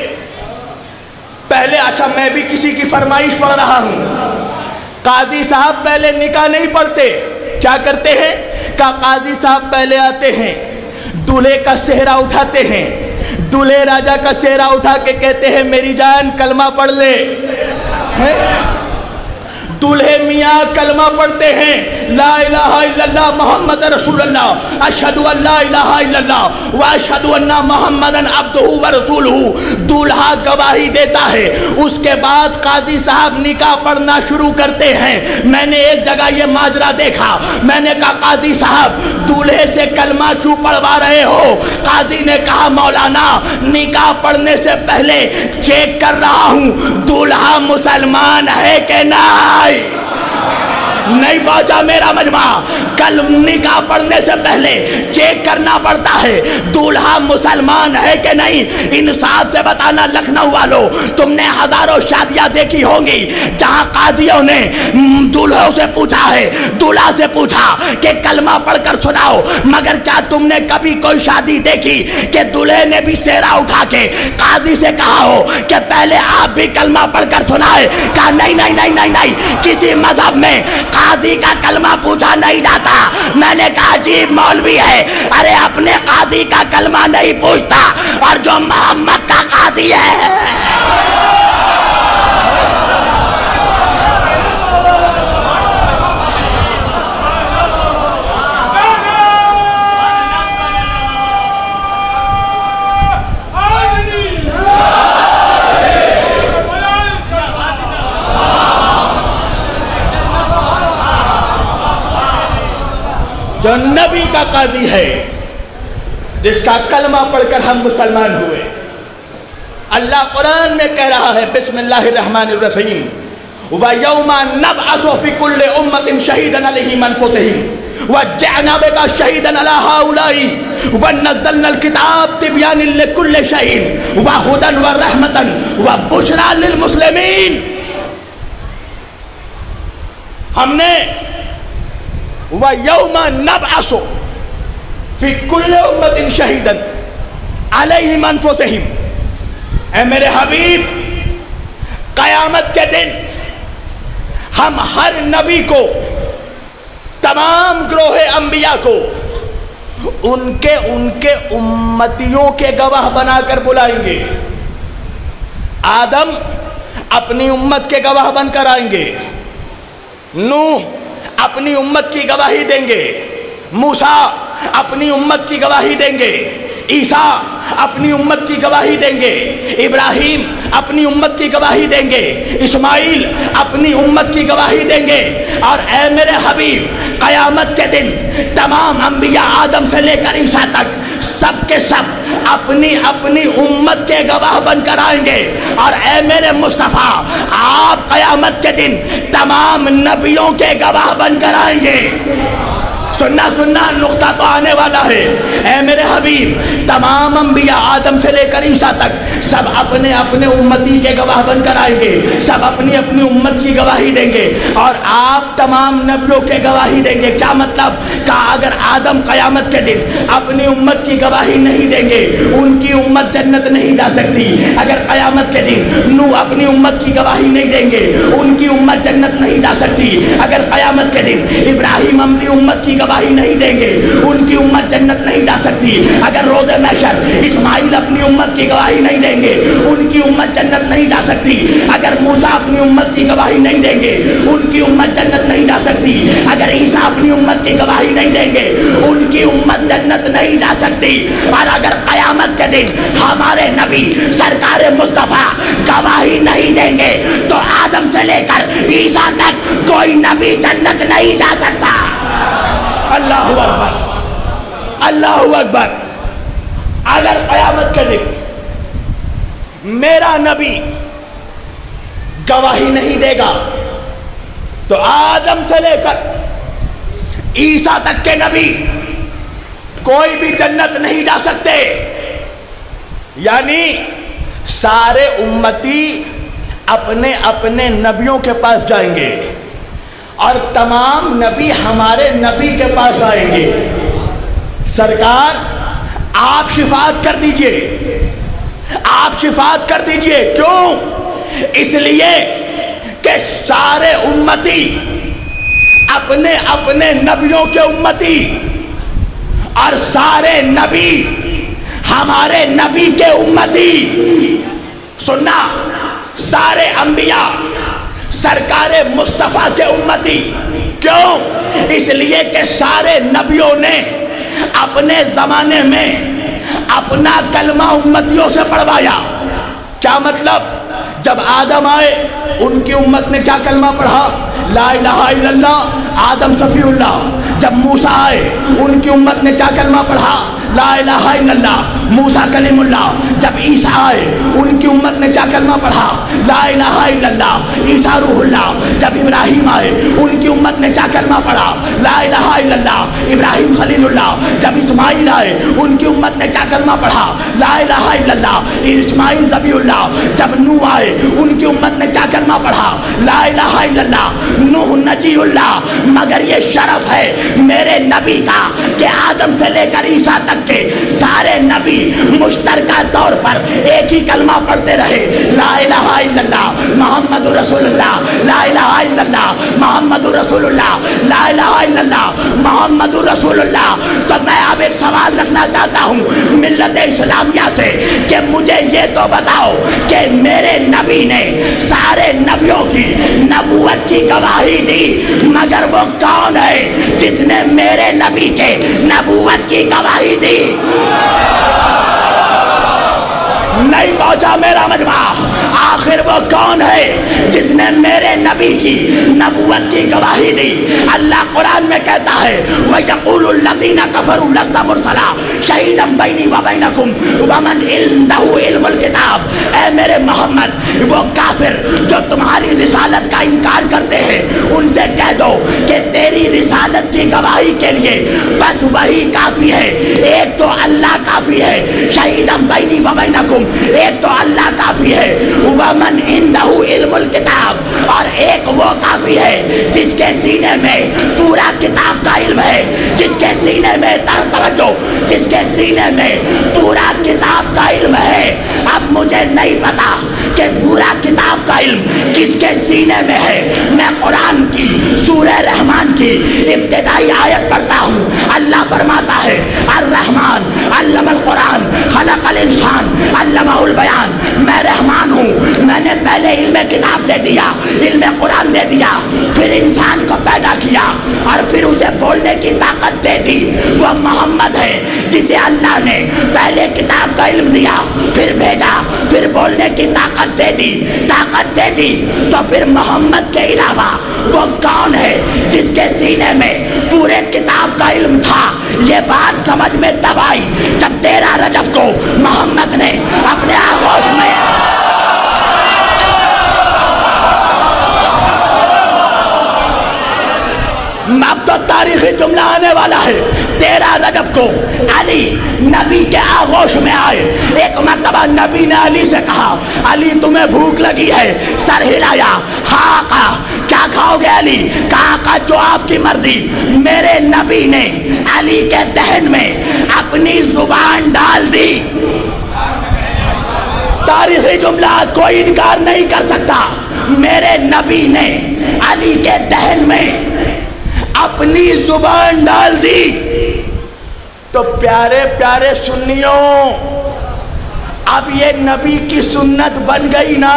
پہلے۔ اچھا میں بھی کسی کی فرمائش پڑھ رہا ہوں، قاضی صاحب پہلے نکاح نہیں پڑھتے، کیا کرتے ہیں؟ کہ قاضی صاحب پہلے آتے ہیں، دولہے کا سہرا اٹھاتے ہیں، دولہے راجہ کا سہرا اٹھا کے کہتے ہیں میری جان کلمہ پڑھ لے۔ دولہے میاں کلمہ پڑھتے ہیں، لا الہ الا اللہ محمد رسول اللہ، اشہد ان لا الہ الا اللہ واشہد ان محمدً عبدہ ورسولہ۔ دولہا گواہی دیتا ہے، اس کے بعد قاضی صاحب نکاح پڑھنا شروع کرتے ہیں۔ میں نے ایک جگہ یہ ماجرا دیکھا، میں نے کہا قاضی صاحب دولہے سے کلمہ کیوں پڑھوا رہے ہو؟ قاضی نے کہا مولانا نکاح پڑھنے سے پہلے چیک کر رہا ہوں دولہا مسلمان ہے کہ نہیں۔ نہیں پہنچا میرا مجمع، کل نکاح پڑھنے سے پہلے چیک کرنا پڑتا ہے دولہا مسلمان ہے کہ نہیں۔ انصاف سے بتانا لکھنؤ والوں، تم نے ہزاروں شادیاں دیکھی ہوں گی جہاں قاضیوں نے دولہوں سے پوچھا ہے، دولہا سے پوچھا کہ کلمہ پڑھ کر سناؤ، مگر کیا تم نے کبھی کوئی شادی دیکھی کہ دولہے نے بھی سہرا اٹھا کے قاضی سے کہا ہو کہ پہلے آپ بھی کلمہ پڑھ کر سنائے؟ کہا نہیں نہیں نہیں نہیں نہیں، کسی مذہب میں قاضی کا کلمہ پوچھا نہیں جاتا۔ میں نے کہا عجیب مولوی ہے، ارے اپنے قاضی کا کلمہ نہیں پوچھتا اور جو محمد کا قاضی ہے۔ جو نبی کا قاضی ہے، جس کا کلمہ پڑھ کر ہم مسلمان ہوئے. اللہ قرآن میں کہہ رہا ہے بسم اللہ الرحمن الرحیم وَيَوْمَ نَبْعَثُ فِي كُلِّ أُمَّةٍ شَهِيدًا عَلَيْهِمْ أَنفُسِهِمْ وَجَعَلْنَا بِكَ شَهِيدًا عَلَى هَؤُلَاءِ وَنَزَّلْنَا الْكِتَابَ تِبْيَانًا لِكُلِّ شَيْءٍ وَهُدًى وَرَحْمَةً وَبُشْرَى لِلْمُسْلِمِينَ. ہم نے وَيَوْمَ نَبْعَثُ فِي كُلِّ أُمَّةٍ شَهِيدًا عَلَيْهِمْ أَنفُسِهِمْ. اے میرے حبیب، قیامت کے دن ہم ہر نبی کو، تمام گروہ انبیاء کو ان کے امتیوں کے گواہ بنا کر بلائیں گے. آدم اپنی امت کے گواہ بن کر آئیں گے، نوح اپنی امت کی گواہی دیں گے، موسیٰ اپنی امت کی گواہی دیں گے، عیسیٰ اپنی امت کی گواہی دیں گے، ابراہیم اپنی امت کی گواہی دیں گے، اسماعیل اپنی امت کی گواہی دیں گے. اور اے میرے حبیب، قیامت کے دن تمام انبیاء آدم سے لے کر عیسیٰ تک سب کے سب اپنی اپنی امت کے گواہ بن کر آئیں گے. اور اے میرے مصطفیٰ، آپ قیامت کے دن تمام نبیوں کے گواہ بن کر آئیں گے. سننا نقطہ تو آنے والا ہے. اے میرے حبیب، تمام انبیاء آدم سے لے کر عیسیٰ تک سب اپنے اپنے امتی کے گواہ بن کر آئیں گے، سب اپنی اپنی امت کی گواہی دیں گے، اور آپ تمام نبیوں کے گواہی دیں گے. کیا مطلب؟ کہا اگر آدم قیامت کے دن اپنی امت کی گواہی نہیں دیں گے، ان کی امت جنت نہیں جا سکتی. اگر قیامت کے دن نوح اپنی امت کی گواہی نہیں دیں گے، ان کی امت جنت نہیں جا سکتی. اگر قیامت کے دن ابراہیم اپنی امت کی گواہی نہیں دیں گے، ان کی امت جنت نہیں جا سکتی. اگر روز محشر اسماعیل اپنی امت کی گواہی نہیں دیں گے، ان کی امت جنت نہیں جا سکتی. اگر موسیٰ اپنی امت کی گواہی نہیں دیں گے، ان کی امت جنت نہیں جا سکتی. اگر عیسیٰ اپنی امت کی گواہی نہیں دیں گے، ان کی امت جنت نہیں جا سکتی. اور اگر قیامت کے دن ہمارے نبی سرکار مصطفیٰ گواہی نہیں دیں گے تو آدم سے لے کر عیسیٰ تک کوئی نبی جنت نہیں جا سکتا. اللہ اکبر، اللہ اکبر. اگر قیامت کے دن میرا نبی گواہی نہیں دے گا تو آدم سے لے کر عیسیٰ تک کے نبی کوئی بھی جنت نہیں جا سکتے. یعنی سارے امتی اپنے اپنے نبیوں کے پاس جائیں گے اور تمام نبی ہمارے نبی کے پاس آئیں گے. سرکار آپ شفاعت کر دیجئے، آپ شفاعت کر دیجئے. کیوں؟ اس لیے کہ سارے امتی اپنے اپنے نبیوں کے امتی، اور سارے نبی ہمارے نبی کے امتی. سننا، سارے انبیاء سرکار مصطفیٰ کے امتی. کیوں؟ اس لیے کہ سارے نبیوں نے اپنے زمانے میں اپنا کلمہ امتیوں سے پڑھوایا. کیا مطلب؟ جب آدم آئے ان کی امت نے کیا کلمہ پڑھا؟ لا الہ الا اللہ آدم صفی اللہ. جب موسیٰ آئے ان کی امت نے کیا کلمہ پڑھا؟ لا الہ الا اللہ موسیٰ کلیم اللہ. جب عیسیٰ آئے ان کی امت نے کیا کلمہ پڑھا؟ لا الہ الا اللہ عیسیٰ روح اللہ. جب ابراہیم آئے ان کی امت نے کیا کلمہ پڑھا؟ لا الہ الا اللہ ابراہیم خلیل اللہ. جب اسماعیل آئے ان کی امت نے کیا کلمہ پڑھا؟ لا الہ الا اللہ اسماعیل ذبیح اللہ. جب نوح آئے ان کی امت نے کیا کلمہ پڑھا؟ لا الہ الا اللہ نوح نجی اللہ. مگر یہ شرف ہے میرے نبی کا کہ آدم سے لے کر عیسیٰ تک کے سارے نبی مشترکہ طور پر ایک ہی کلمہ پڑھتے رہے، لا الہ الا اللہ محمد رسول اللہ، لا الہ الا اللہ محمد رسول اللہ، لا الہ الا اللہ محمد رسول اللہ. تو میں اب ایک سوال رکھنا چاہتا ہوں ملت اسلامیہ سے کہ مجھے یہ تو بتاؤ کہ میرے نبی نے سارے نبیوں کی نبوت کی گواہی دی، مگر وہ کون ہے جس نے میرے نبی کے نبوت کی گواہی دی؟ نہیں پہنچا میرا مجمع، آخر وہ کون ہے جس نے میرے نبی کی نبوت کی گواہی دی؟ اللہ قرآن میں کہتا ہے وَيَقُولُ الَّذِينَ كَفَرُوا لَسْتَ مُرْسَلًا شَهِيدًا بَيْنِي وَبَيْنَكُمْ وَمَنْ عِندَهُ عِلْمُ الْكِتَابِ۔ اے میرے محمد، وہ کافر جو تمہاری رسالت کا انکار کرتے ہیں ان سے کہہ دو کہ تیری رسالت کی گواہی کے لیے بس وہی کافی ہے، ایک تو اللہ کافی ہے، شَهِيدًا بَيْنِي وَبَيْنَكُمْ، ایک تو اللہ کافی ہے، وَمَنْ عِندَهُ عِلْمُ الْكِتَابِ، اور ایک وہ کافی ہے جس کے سینے میں پورا کتاب کا علم ہے، جس کے سینے میں توجہ، جس کے سینے میں پورا کتاب کا علم ہے۔ اب مجھے نہیں پتا کہ پورا کتاب کا علم کس کے سینے میں ہے۔ میں قرآن کی سورہ رحمان کی ابتدائی آیت پڑھتا ہوں، اللہ فرماتا ہے الرحمن علم القرآن خلق الانسان علمہ البیان۔ میں رحمان ہوں، میں نے پہلے علم کتاب دے دیا، علم قرآن دے دیا، پھر انسان کو پیدا کیا اور پھر اسے بولنے کی طاقت دے دی۔ وہ محمد ہے جسے اللہ نے پہلے کتاب کا علم دیا، پھر بھیجا، پھر بولنے کی طاقت دے دی، طاقت دے دی تو پھر محمد کے علاوہ وہ کون ہے جس کے سینے میں پورے کتاب کا علم تھا؟ یہ بات سمجھ میں تب آئی جب 13 رجب کو محمد نے اپنے آغوش میں اب تو تاریخی جملہ آنے والا ہے۔ 13 رجب کو علی نبی کے آغوش میں آئے۔ ایک مرتبہ نبی نے علی سے کہا علی تمہیں بھوک لگی ہے؟ سر ہلایا، ہاں آقا کیا کھاؤ گے علی؟ کہا آقا جو آپ کی مرضی۔ میرے نبی نے علی کے دہن میں اپنی زبان ڈال دی۔ تاریخی جملہ کوئی انکار نہیں کر سکتا، میرے نبی نے علی کے دہن میں اپنی زبان ڈال دی۔ تو پیارے پیارے سنیوں، اب یہ نبی کی سنت بن گئی نا۔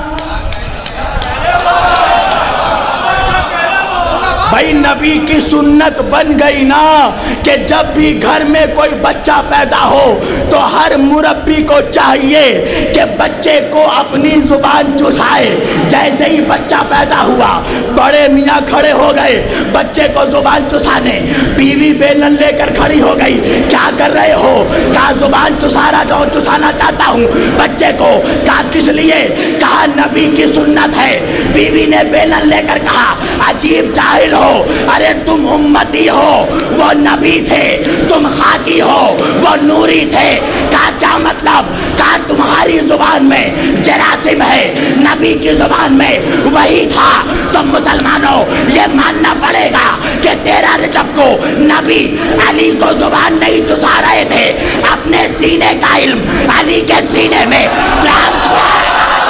بھائی نبی کی سنت بن گئی نا کہ جب بھی گھر میں کوئی بچہ پیدا ہو تو ہر مربی کو چاہیے کہ بچے کو اپنی زبان چسائے۔ جیسے ہی بچہ پیدا ہوا بڑے میاں کھڑے ہو گئے بچے کو زبان چسانے، بیوی بیلن لے کر کھڑی ہو گئی، کیا کر رہے ہو؟ کہا زبان چسانا چاہتا ہوں بچے کو۔ کہا کس لیے؟ کہا نبی کی سنت ہے۔ بیوی نے بیلن لے کر کہا عجیب جاہل ہو، ارے تم امتی ہو، وہ نبی تھے، تم خاکی ہو، وہ نوری تھے۔ کہا کیا مطلب؟ کہا تمہاری زبان میں جراثیم ہے، نبی کی زبان میں وہی تھا۔ تو مسلمانوں یہ ماننا پڑے گا کہ 13 رجب کو نبی علی کو زبان نہیں چسا رہے تھے، اپنے سینے کا علم علی کے سینے میں ٹرانسفر۔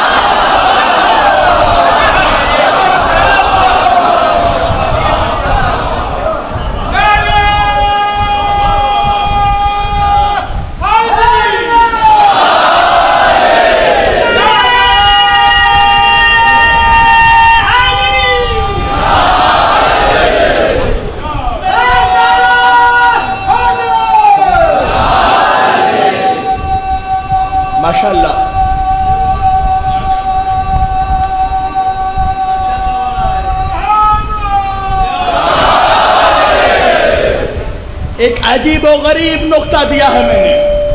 ماشاءاللہ ایک عجیب و غریب نقطہ دیا ہے میں نے۔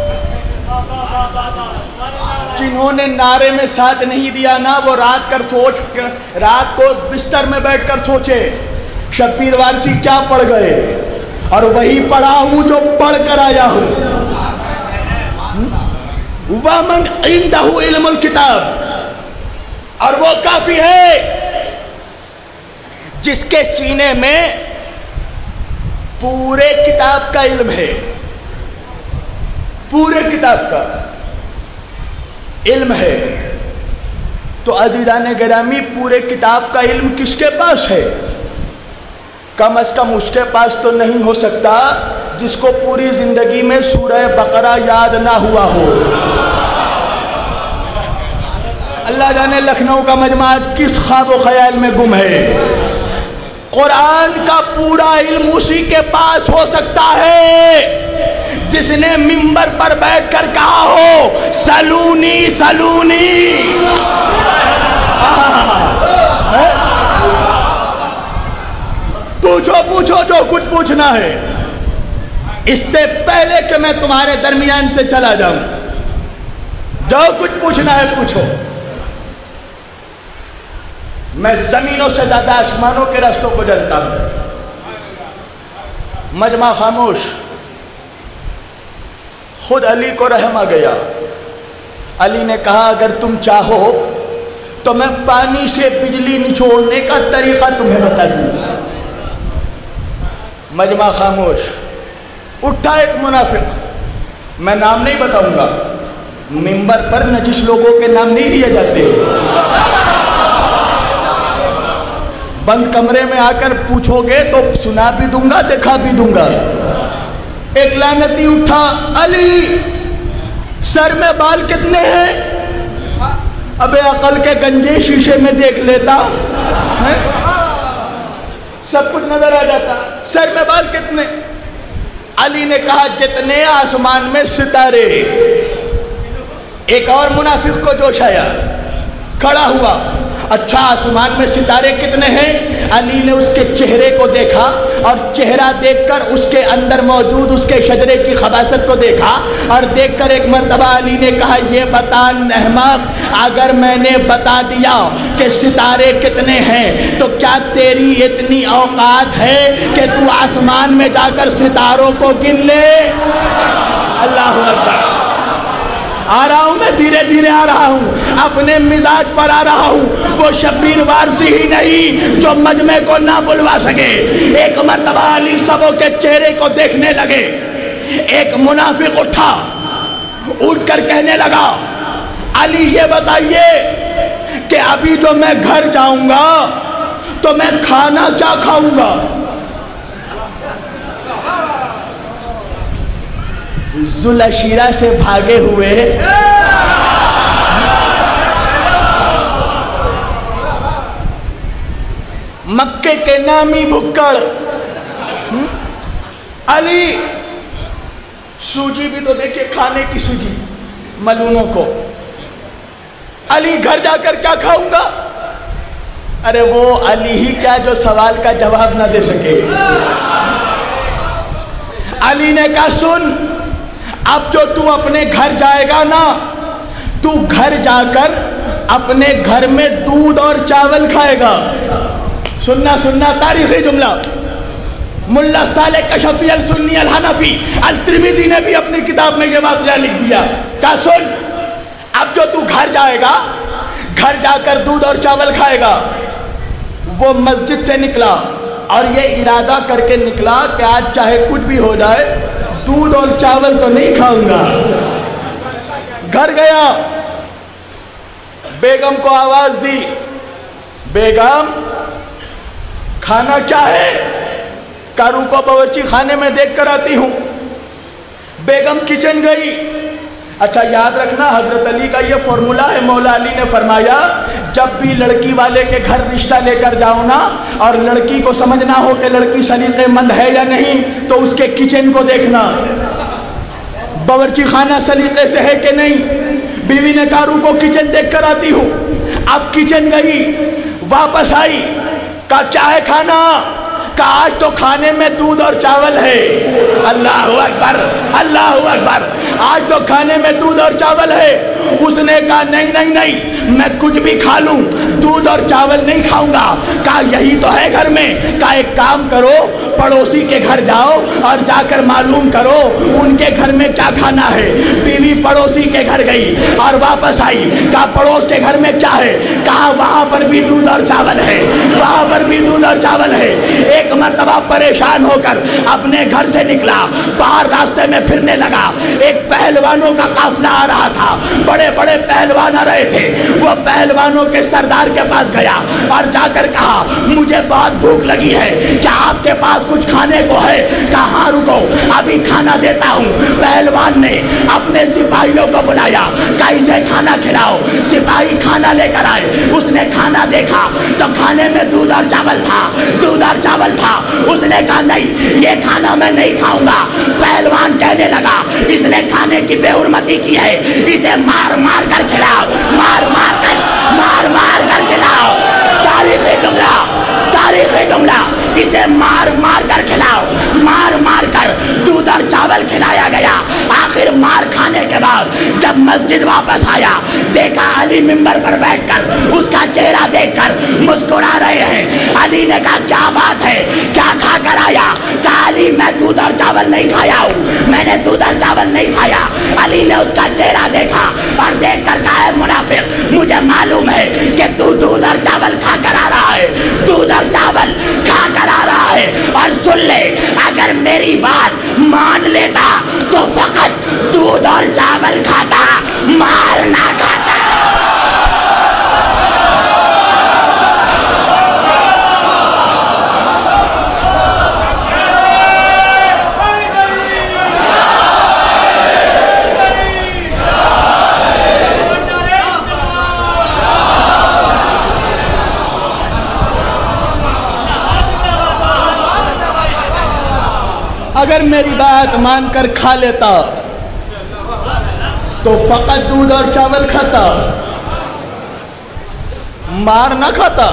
جنہوں نے نعرے میں ساتھ نہیں دیا نا وہ رات کو بستر میں بیٹھ کر سوچے شبیر وارسی کیا پڑھ گئے، اور وہی پڑھا ہوں جو پڑھ کر آیا ہوں۔ وَمَنْ عِنْدَهُ عِلْمُ الْكِتَابِ، اور وہ کافی ہے جس کے سینے میں پورے کتاب کا علم ہے، پورے کتاب کا علم ہے۔ تو عزیزان گرامی پورے کتاب کا علم کس کے پاس ہے؟ کم از کم اس کے پاس تو نہیں ہو سکتا جس کو پوری زندگی میں سورہ بقرہ یاد نہ ہوا ہو۔ اللہ جانے لکھنؤ کا مجمع کس خواب و خیال میں گم ہے۔ قرآن کا پورا علم اسی کے پاس ہو سکتا ہے جس نے منبر پر بیٹھ کر کہا ہو सलूनी सलूनी। पूछो पूछो जो कुछ पूछना है, इससे पहले कि मैं तुम्हारे दरमियान से चला जाऊं, जो कुछ पूछना है पूछो। मैं जमीनों से ज्यादा आसमानों के रास्तों को जानता हूं। मजमा खामोश। खुद अली को रहम आ गया। अली ने कहा अगर तुम चाहो तो मैं पानी से बिजली निचोड़ने का तरीका तुम्हें बता दूं। मजमा खामोश। उठा एक मुनाफिक, मैं नाम नहीं बताऊंगा, मिंबर पर नजिस लोगों के नाम नहीं लिए जाते। बंद कमरे में आकर पूछोगे तो सुना भी दूंगा, दिखा भी दूंगा। एक लानती उठा, अली सर में बाल कितने हैं? अबे अकल के गंजे शीशे में देख लेता है? सब कुछ नजर आ जाता। सर में बाल कितने? अली ने कहा जितने आसमान में सितारे। एक और मुनाफिक को जोश आया, खड़ा हुआ, अच्छा आसमान में सितारे कितने हैं? अली ने उसके चेहरे को देखा और चेहरा देखकर उसके अंदर मौजूद उसके शजरे की खबासत को देखा और देखकर एक मर्तबा अली ने कहा ये बता अहमक, अगर मैंने बता दिया कि सितारे कितने हैं तो क्या तेरी इतनी औकात है कि तू आसमान में जाकर सितारों को गिन ले? अल्लाहु अकबर। आ रहा हूं मैं, धीरे धीरे आ रहा हूं, अपने मिजाज पर आ रहा हूं। वो शब्बीर वारसी ही नहीं जो मजमे को ना बुलवा सके। एक मर्तबा अली सबों के चेहरे को देखने लगे। एक मुनाफिक उठा, उठकर कहने लगा अली ये बताइए कि अभी जो मैं घर जाऊंगा तो मैं खाना क्या खाऊंगा? जुलशीरा से भागे हुए मक्के के नामी भुक्कड़ अली, सूजी भी तो देखिए, खाने की सूजी मलूनों को। अली घर जाकर क्या खाऊंगा? अरे वो अली ही क्या जो सवाल का जवाब ना दे सके। अली ने कहा सुन, अब जो तू अपने घर जाएगा ना, तू घर जाकर अपने घर में दूध और चावल खाएगा। सुनना सुनना तारीखी जुमला। मुल्ला सालेह कशफी अल सुन्नी अल हनफी अल तिर्मिजी ने भी अपनी किताब में ये वाक़या लिख दिया। कहा सुन, अब जो तू घर जाएगा, घर जाकर दूध और चावल खाएगा। वो मस्जिद से निकला और ये इरादा करके निकला कि आज चाहे कुछ भी हो जाए दूध और चावल तो नहीं खाऊंगा। घर गया, बेगम को आवाज दी, बेगम खाना क्या है? कारू को बावर्ची खाने में देख कर आती हूं। बेगम किचन गई। अच्छा याद रखना, हजरत अली का ये फॉर्मूला है। मौला अली ने फरमाया जब भी लड़की वाले के घर रिश्ता लेकर जाओ ना और लड़की को समझना हो कि लड़की सलीक़ेमंद है या नहीं, तो उसके किचन को देखना, बावर्ची खाना सलीके से है कि नहीं। बीवी ने कारू को किचन देख कर आती हूँ। अब किचन गई, वापस आई, कहा क्या है खाना? कहा आज तो खाने में दूध और चावल है। अल्लाहु अकबर, अल्लाहु अकबर। आज तो खाने में दूध और चावल है। उसने कहा नहीं नहीं नहीं, मैं कुछ भी खा लूं, दूध और चावल नहीं खाऊंगा। कहा यही तो है घर में। कहा एक काम करो, पड़ोसी के घर जाओ और जाकर मालूम करो उनके घर में क्या खाना है। बीवी पड़ोसी के घर गई और वापस आई। कहा पड़ोस के घर में क्या है? कहा वहां पर भी दूध और चावल है, वहां पर भी दूध और चावल है। एक मर्तबा परेशान होकर अपने घर से निकला, बाहर रास्ते में फिरने लगा। एक पहलवानों का काफिला आ रहा था, बड़े बड़े पहलवान आ रहे थे। वो पहलवानों के सरदार के पास गया और जाकर कहा मुझे बहुत भूख लगी है, क्या आपके पास कुछ खाने को है? कहा हाँ रुको, अभी खाना देता हूँ। पहलवान ने अपने सिपाहियों को बुलाया, कहा इसे खाना खिलाओ। सिपाही بھائی کھانا لے کر آئے. اس نے کھانا دیکھا تو کھانے میں دودھ اور چاول تھا, دودھ اور چاول تھا. اس نے کہا نہیں یہ کھانا میں نہیں کھاؤں گا. پہلوان کہنے لگا اس نے کھانے کی بے حرمتی کی ہے, اسے مار مار کر کھلاؤ, مار مار کر کھلاؤ. تاریخی جملہ, تاریخی جملہ, اسے مار مار کر کھلاؤ. مار مار کر دودھ اور چاول کھلایا گیا. آخر مار کھانے کے بعد جب مسجد واپس آیا دیکھا علی ممبر پر بیٹھ کر اس کا چہرہ دیکھ کر مسکرا رہے ہیں. علی نے کہا کیا بات ہے, کیا کھا کر آیا؟ کہا علی میں دودھ اور چاول نہیں کھایا ہوں, میں نے دودھ اور چاول نہیں کھایا. علی نے اس کا چہرہ دیکھا اور دیکھ کر کہا ہے منافق, مجھے معلوم ہے کہ تو دودھ اور چاول کھا کر آ رہا ہے, دودھ اور چاول کھا کر آ رہا ہے. اور سن لے, اگر میری بات مان لیتا تو فقط دودھ اور چاول کھاتا, مار نہ کھاتا. اگر میری بات مان کر کھا لیتا تو فقط دودھ اور چاول کھاتا, مار نہ کھاتا.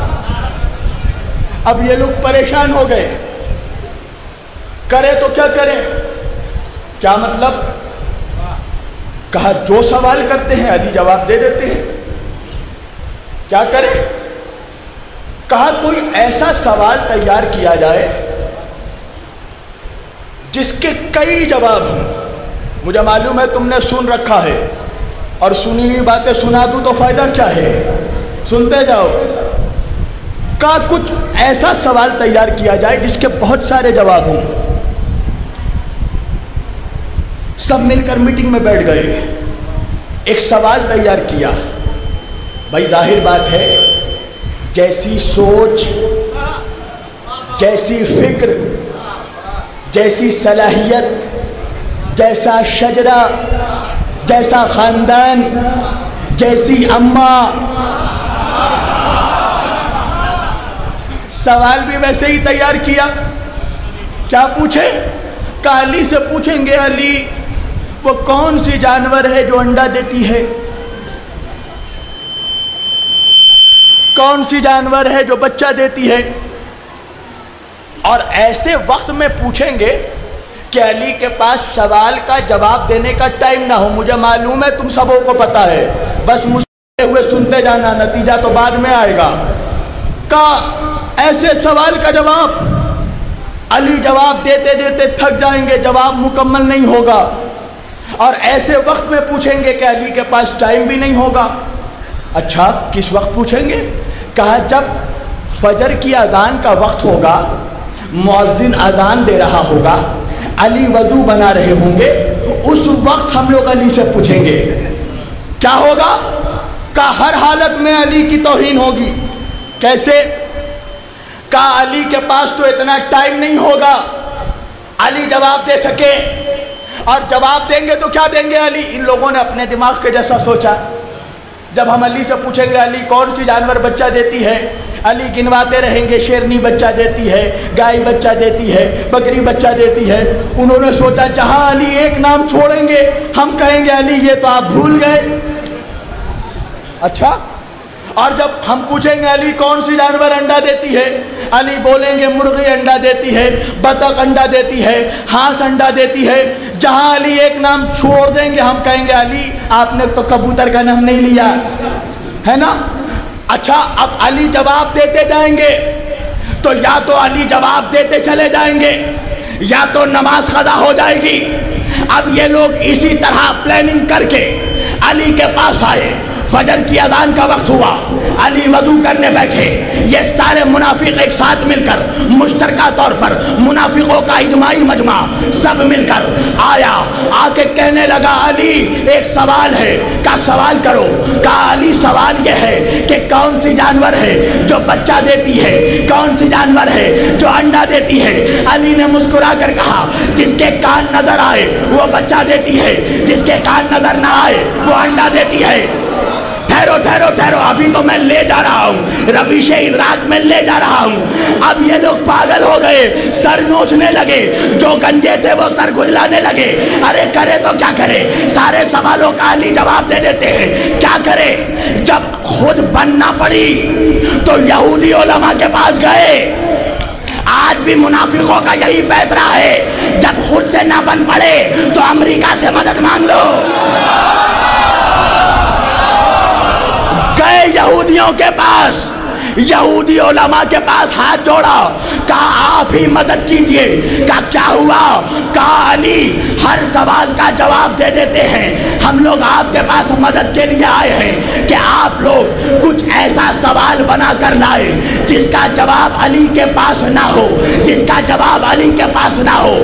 اب یہ لوگ پریشان ہو گئے, کرے تو کیا کرے, کیا مطلب؟ کہا جو سوال کرتے ہیں علی جواب دے دیتے ہیں, کیا کرے؟ کہا کوئی ایسا سوال تیار کیا جائے جس کے کئی جواب ہوں. مجھے معلوم ہے تم نے سن رکھا ہے, اور سنی ہوئی باتیں سنا دوں تو فائدہ کیا ہے, سنتے جاؤ. کا کچھ ایسا سوال تیار کیا جائے جس کے بہت سارے جواب ہوں. سب مل کر میٹنگ میں بیٹھ گئے, ایک سوال تیار کیا. بھائی ظاہر بات ہے جیسی سوچ, جیسی فکر, جیسی صلاحیت, جیسا شجرہ, جیسا خاندان, جیسی اماں, سوال بھی ویسے ہی تیار کیا. کیا پوچھے؟ کہ علی سے پوچھیں گے علی وہ کون سی جانور ہے جو انڈا دیتی ہے, کون سی جانور ہے جو بچہ دیتی ہے. اور ایسے وقت میں پوچھیں گے کہ علی کے پاس سوال کا جواب دینے کا ٹائم نہ ہو. مجھے معلوم ہے تم سبوں کو پتہ ہے, بس مسکراتے ہوئے سنتے جانا, نتیجہ تو بعد میں آئے گا. کا ایسے سوال کا جواب علی جواب دیتے دیتے تھک جائیں گے, جواب مکمل نہیں ہوگا. اور ایسے وقت میں پوچھیں گے کہ علی کے پاس ٹائم بھی نہیں ہوگا. اچھا کس وقت پوچھیں گے؟ کہا جب فجر کی اذان کا وقت ہوگا, مؤذن اذان دے رہا ہوگا, علی وضو بنا رہے ہوں گے, اس وقت ہم لوگ علی سے پوچھیں گے. کیا ہوگا؟ کہ ہر حالت میں علی کی توہین ہوگی. کیسے؟ کہ علی کے پاس تو اتنا ٹائم نہیں ہوگا علی جواب دے سکے, اور جواب دیں گے تو کیا دیں گے علی؟ ان لوگوں نے اپنے دماغ کے جیسا سوچا. جب ہم علی سے پوچھیں گے علی کون سی جانور بچہ دیتی ہے, علی گنواتے رہیں گے, شیرنی بچہ دیتی ہے, گائے بچہ دیتی ہے, بکری بچہ دیتی ہے. انہوں نے سوچا جہاں علی ایک نام چھوڑیں گے ہم کہیں گے علی یہ تو آپ بھول گئے. اچھا, اور جب ہم پوچھیں گے علی کون سی جانور انڈا دیتی ہے, علی بولیں گے مرغی انڈا دیتی ہے, بطخ انڈا دیتی ہے, ہانس انڈا دیتی ہے. جہاں علی ایک نام چھوڑ دیں گے ہم کہیں گے علی آپ نے تو کبوتر کا نام نہیں لیا ہے نا. اچھا, اب علی جواب دیتے جائیں گے تو یا تو علی جواب دیتے چلے جائیں گے یا تو نماز قضا ہو جائے گی. اب یہ لوگ اسی طرح پلاننگ کر کے علی کے پاس آئے, فجر کی اذان کا وقت ہوا, علی وضو کرنے بیٹھے. یہ سارے منافق ایک ساتھ مل کر مشترکہ طور پر منافقوں کا اجماعی مجمع سب مل کر آیا, آ کے کہنے لگا علی ایک سوال ہے. کیا سوال کرو؟ کہا علی سوال یہ ہے کہ کون سی جانور ہے جو بچہ دیتی ہے, کون سی جانور ہے جو انڈا دیتی ہے. علی نے مسکرا کر کہا جس کے کان نظر آئے وہ بچہ دیتی ہے, جس کے کان نظر نہ آئے وہ انڈا دیتی ہے. ٹھہرو ٹھہرو ٹھہرو، ابھی تو میں لے جا رہا ہوں، رویش ادراک میں لے جا رہا ہوں۔ اب یہ لوگ پاگل ہو گئے، سر نوچنے لگے، جو گنجے تھے وہ سر کھجلانے لگے۔ ارے کرے تو کیا کرے، سارے سوالوں کا علی جواب دے دیتے ہیں، کیا کرے؟ جب خود بننا پڑی تو یہودی علماء کے پاس گئے۔ آج بھی منافقوں کا یہی پیترا ہے، جب خود سے نہ بن پڑے تو امریکہ سے مدد مانگ لو۔ گئے یہودیوں کے پاس، یہودی علماء کے پاس ہاتھ جوڑا، کہا آپ ہی مدد کیجئے۔ کہا کیا ہوا؟ کہا علی ہر سوال کا جواب دے دیتے ہیں، ہم لوگ آپ کے پاس مدد کے لیے آئے ہیں کہ آپ لوگ کچھ ایسا سوال بنا کر لائے جس کا جواب علی کے پاس نہ ہو، جس کا جواب علی کے پاس نہ ہو۔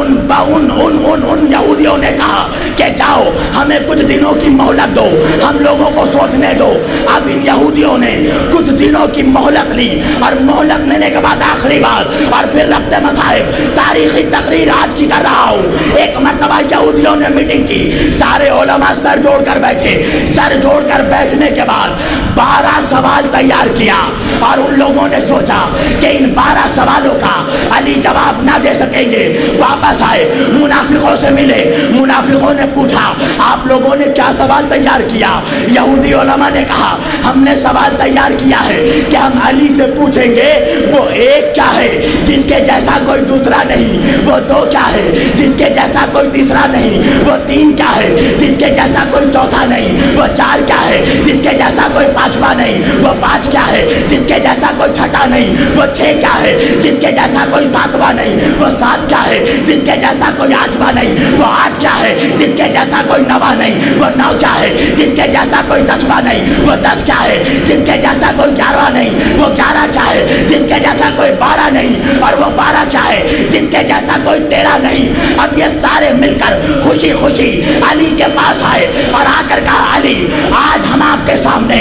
ان یہودیوں نے کہا کہ جاؤ ہمیں کچھ دنوں کی مہلت دو، ہم لوگوں کو سوچنے دو۔ اب ان یہودیوں نے کچھ دنوں کی مہلت لی، اور مہلت لینے کے بعد آخری بات، اور پھر ربط مصاحب تاریخی تقریر آج کی کر رہا ہوں۔ ایک مرتبہ یہودیوں نے میٹنگ کی، سارے علماء سر جوڑ کر بیٹھے، سر جوڑ کر بیٹھنے کے بعد 12 سوال تیار کیا، اور ان لوگوں نے سوچا کہ ان 12 سوالوں کا علی جواب نہ دے سکیں گے۔ واپس آئے، منافقوں سے ملے، منافقوں نے پوچھا آپ لوگوں نے کیا سوال تیار کیا؟ یہودی علماء نے کہا ہم نے سوال تیار کیا ہے کہ ہم علی سے پوچھیں گے وہ ایک کیا ہے جس کے جیسا کوئی دوسرا نہیں، وہ دو کیا ہے جس کے جیسا کوئی تیسرا نہیں، وہ تین کیا ہے جس کے جیسا کوئی چوتھا نہیں، وہ چار کیا ہے جس کے جیسا کوئی پانچواں نہیں، وہ پانچ کیا ہے جس کے جیسا کوئی چھٹا نہیں، وہ چھ کیا ہے جس کے جیسا کوئی ساتواں نہیں، وہ سات کیا ہے جس کے جیسا کوئی آٹھواں نہیں، وہ آٹھ کیا ہے جس کے جیسا کوئی نواں نہیں، وہ نو کیا ہے جس کے جیسا کوئی دسواں نہیں، وہ 10 کیا ہے جس کے جیسا کوئی 11واں نہیں، وہ 11 کیا ہے جس کے جیسا کوئی 12 نہیں، اور وہ 12 کیا ہے جس کے جیسا کوئی 13 نہیں۔ اب یہ سارے مل کر خوشی خوشی علی کے پاس آئے اور آ کر کہا علی آج ہم آپ کے سامنے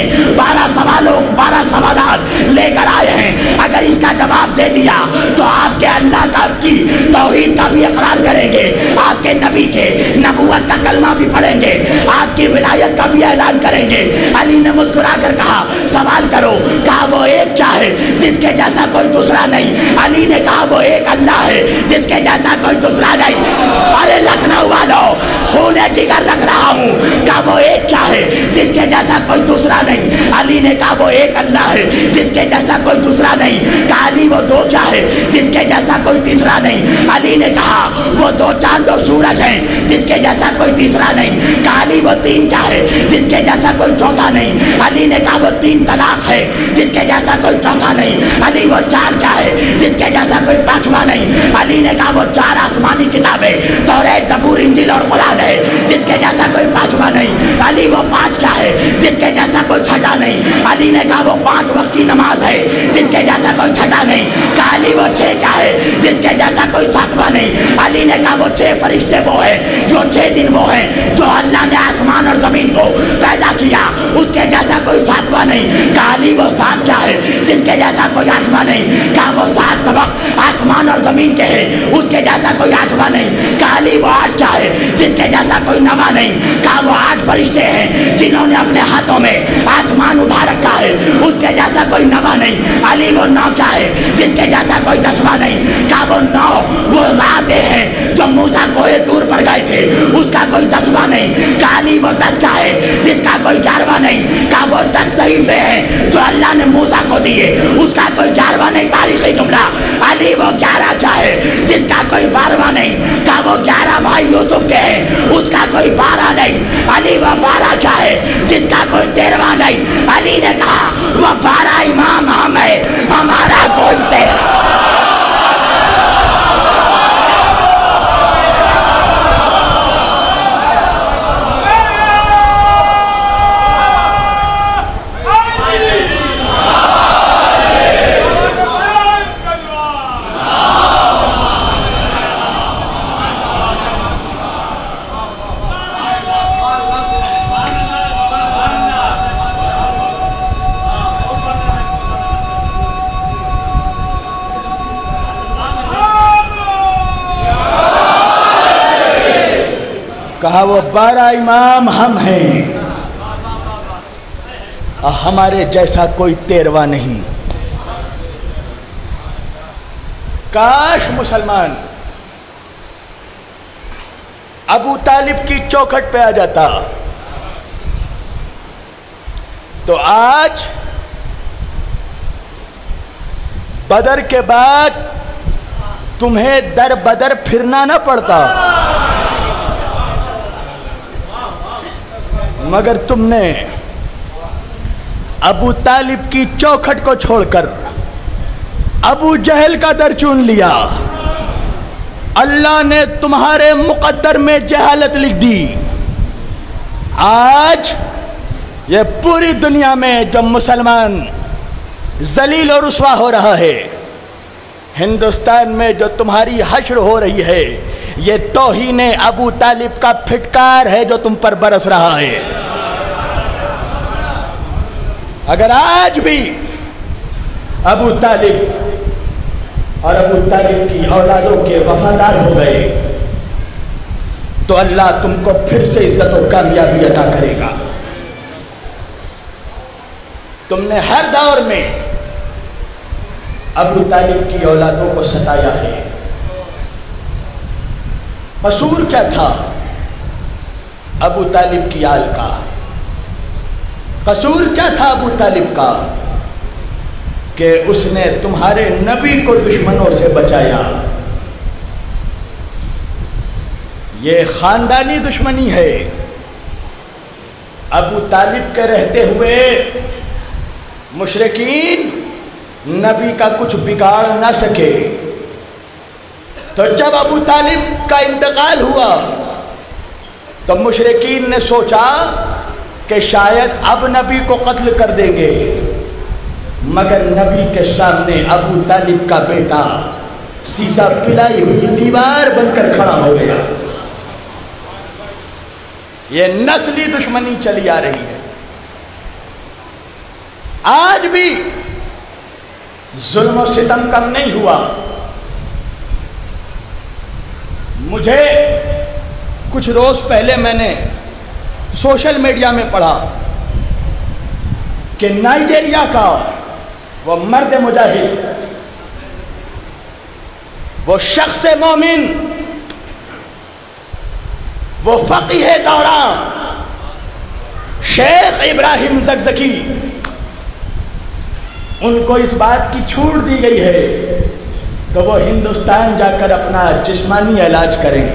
12 سوالات لے کر آئے ہیں، اگر اس کا جواب دے دیا تو آپ کے اللہ کا کی توحید کا بھی اقرار کریں گے، آپ کے نبی کے نبوت کا کلمہ بھی پڑھیں گے، آپ کی ولایت کا بھی اعلان کریں گے۔ علی نے مسکرا کر کہا سوال کرو۔ کہا وہ ایک کیا ہے جس کے جیسا کوئی دوسرا نہیں؟ علی نے کہا وہ ایک اللہ ہے جس کے جیسا کوئی دوسرا نہیں۔ ارے لکھنؤ والوں خون جگر رکھ رہا ہوں، کہا وہ ایک کیا ہے جس کے جیسا کوئی دوسرا نہیں؟ علی نے کہا وہ ایک اللہ ہے جس کے جیسا کوئی دوسرا نہیں۔ کہا علی وہ دو کیا ہے جس کے جیسا کوئی تیسرا نہیں؟ علی نے کہا وہ 2 چاند اور سورج ہیں جس کے جیسا کوئی تیسرا نہیں۔ کہا علی وہ 3 کیا ہے جس کے جیسا کوئی چوتھا نہیں؟ علی نے کہا وہ 3 طلاق ہے جس کے جیسا کوئی چوتھا نہیں۔ علی وہ 4 کیا ہے جس کے جیسا کوئی پانچواں نہیں؟ علی نے کہا وہ 4 آسمانی کتابیں توریت زبور انجیل اور قرآن ہے جس کے جیسا کوئی پانچواں نہیں۔ علی وہ 5 کیا ہے جس کے جیسا کوئی چھٹا نہیں؟ علی نے کہا وہ 5 وقت کی نماز ہے جس کے جیسا کوئی چھٹا نہیں۔ کہا علی وہ 6 کیا ہے جس کے جیسا کوئی ساتواں نہیں؟ علی نے کہا وہ 6 فرشتے وہ ہیں جو 6 دن وہ ہیں جو اللہ نے آسمان اور زمین کو پیدا کیا، اس کے جیسا کوئی ساتواں نہیں۔ کہا علی وہ 7 کیا ہے جس کے جیسا کوئی آٹھواں نہیں؟ کہا وہ 7 طبق آسمان اور زمین کے ہیں، اس کے جیسا کوئی آٹھواں نہیں۔ کہا علی وہ 8 کیا ہے جس کے جیسا کوئی نواں نہیں؟ کہا وہ 8 فرشتے ہیں جنہوں نے اپنے ہاتھوں میں آسمان اٹھا رکھا ہے، اس کے جیسا کوئی نواں نہیں۔ علی وہ 9 کیا ہے جس کے جیسا کوئی 10واں نہیں؟ کہا وہ 9 وہ راتیں ہیں جو موسیٰ کوہ طور پر گئے تھے، اس کا کوئی 10واں نہیں۔ کہا علی وہ 10 کیا ہے جس کا کوئی 11واں نہیں؟ کہا وہ 10 صحیفے ہیں جو اللہ نے موسیٰ کو دیے، اس کا کوئی 11واں نہیں۔ تاریخی جملہ علی وہ 11 کیا ہے جس کا کوئی 12واں نہیں؟ کہا وہ 11 بھائی یوسف کے ہیں، اس کا کوئی 12 نہیں۔ علی وہ 12 کیا ہے جس کا کوئی 13واں نہیں؟ علی نے کہا وہ 12 امام ہم ہیں، ہمارا کوئی 13۔ کہا وہ 12 امام ہم ہیں۔ ہمارے جیسا کوئی تیروا نہیں۔ کاش مسلمان ابو طالب کی چوکھٹ پہ آ جاتا تو آج بدر کے بعد تمہیں در بدر پھرنا نہ پڑتا، مگر تم نے ابو طالب کی چوکھٹ کو چھوڑ کر ابو جہل کا در چون لیا۔ اللہ نے تمہارے مقدر میں جہالت لکھ دی۔ آج یہ پوری دنیا میں جو مسلمان ذلیل و رسوا ہو رہا ہے، ہندوستان میں جو تمہاری حشر ہو رہی ہے، یہ توہین ابو طالب کا پھٹکار ہے جو تم پر برس رہا ہے۔ اگر آج بھی ابو طالب اور ابو طالب کی اولادوں کے وفادار ہو گئے تو اللہ تم کو پھر سے عزت و کامیابی عطا کرے گا۔ تم نے ہر دور میں ابو طالب کی اولادوں کو ستایا ہے۔ قصور کیا تھا ابو طالب کی آل کا؟ قصور کیا تھا ابو طالب کا کہ اس نے تمہارے نبی کو دشمنوں سے بچایا؟ یہ خاندانی دشمنی ہے۔ ابو طالب کے رہتے ہوئے مشرکین نبی کا کچھ بگاڑ نہ سکے، تو جب ابو طالب کا انتقال ہوا تو مشرکین نے سوچا کہ شاید اب نبی کو قتل کر دیں گے، مگر نبی کے سامنے ابو طالب کا بیٹا سیسا پلائی ہوئی دیوار بن کر کھڑا ہو گیا۔ یہ نسلی دشمنی چلی آ رہی ہے۔ آج بھی ظلم و ستم کم نہیں ہوا۔ مجھے کچھ روز پہلے میں نے سوشل میڈیا میں پڑھا کہ نائجیریا کا وہ مرد مجاہد، وہ شخص مومن، وہ فقیہ دوران شیخ ابراہیم زکزکی، ان کو اس بات کی چھوٹ دی گئی ہے کہ وہ ہندوستان جا کر اپنا جسمانی علاج کریں۔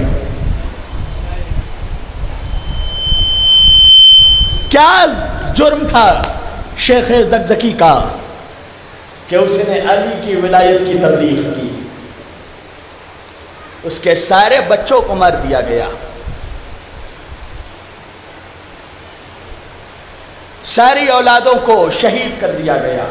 کیا جرم تھا شیخ زکزکی کا کہ اس نے علی کی ولایت کی تبلیغ کی؟ اس کے سارے بچوں کو مار دیا گیا، ساری اولادوں کو شہید کر دیا گیا۔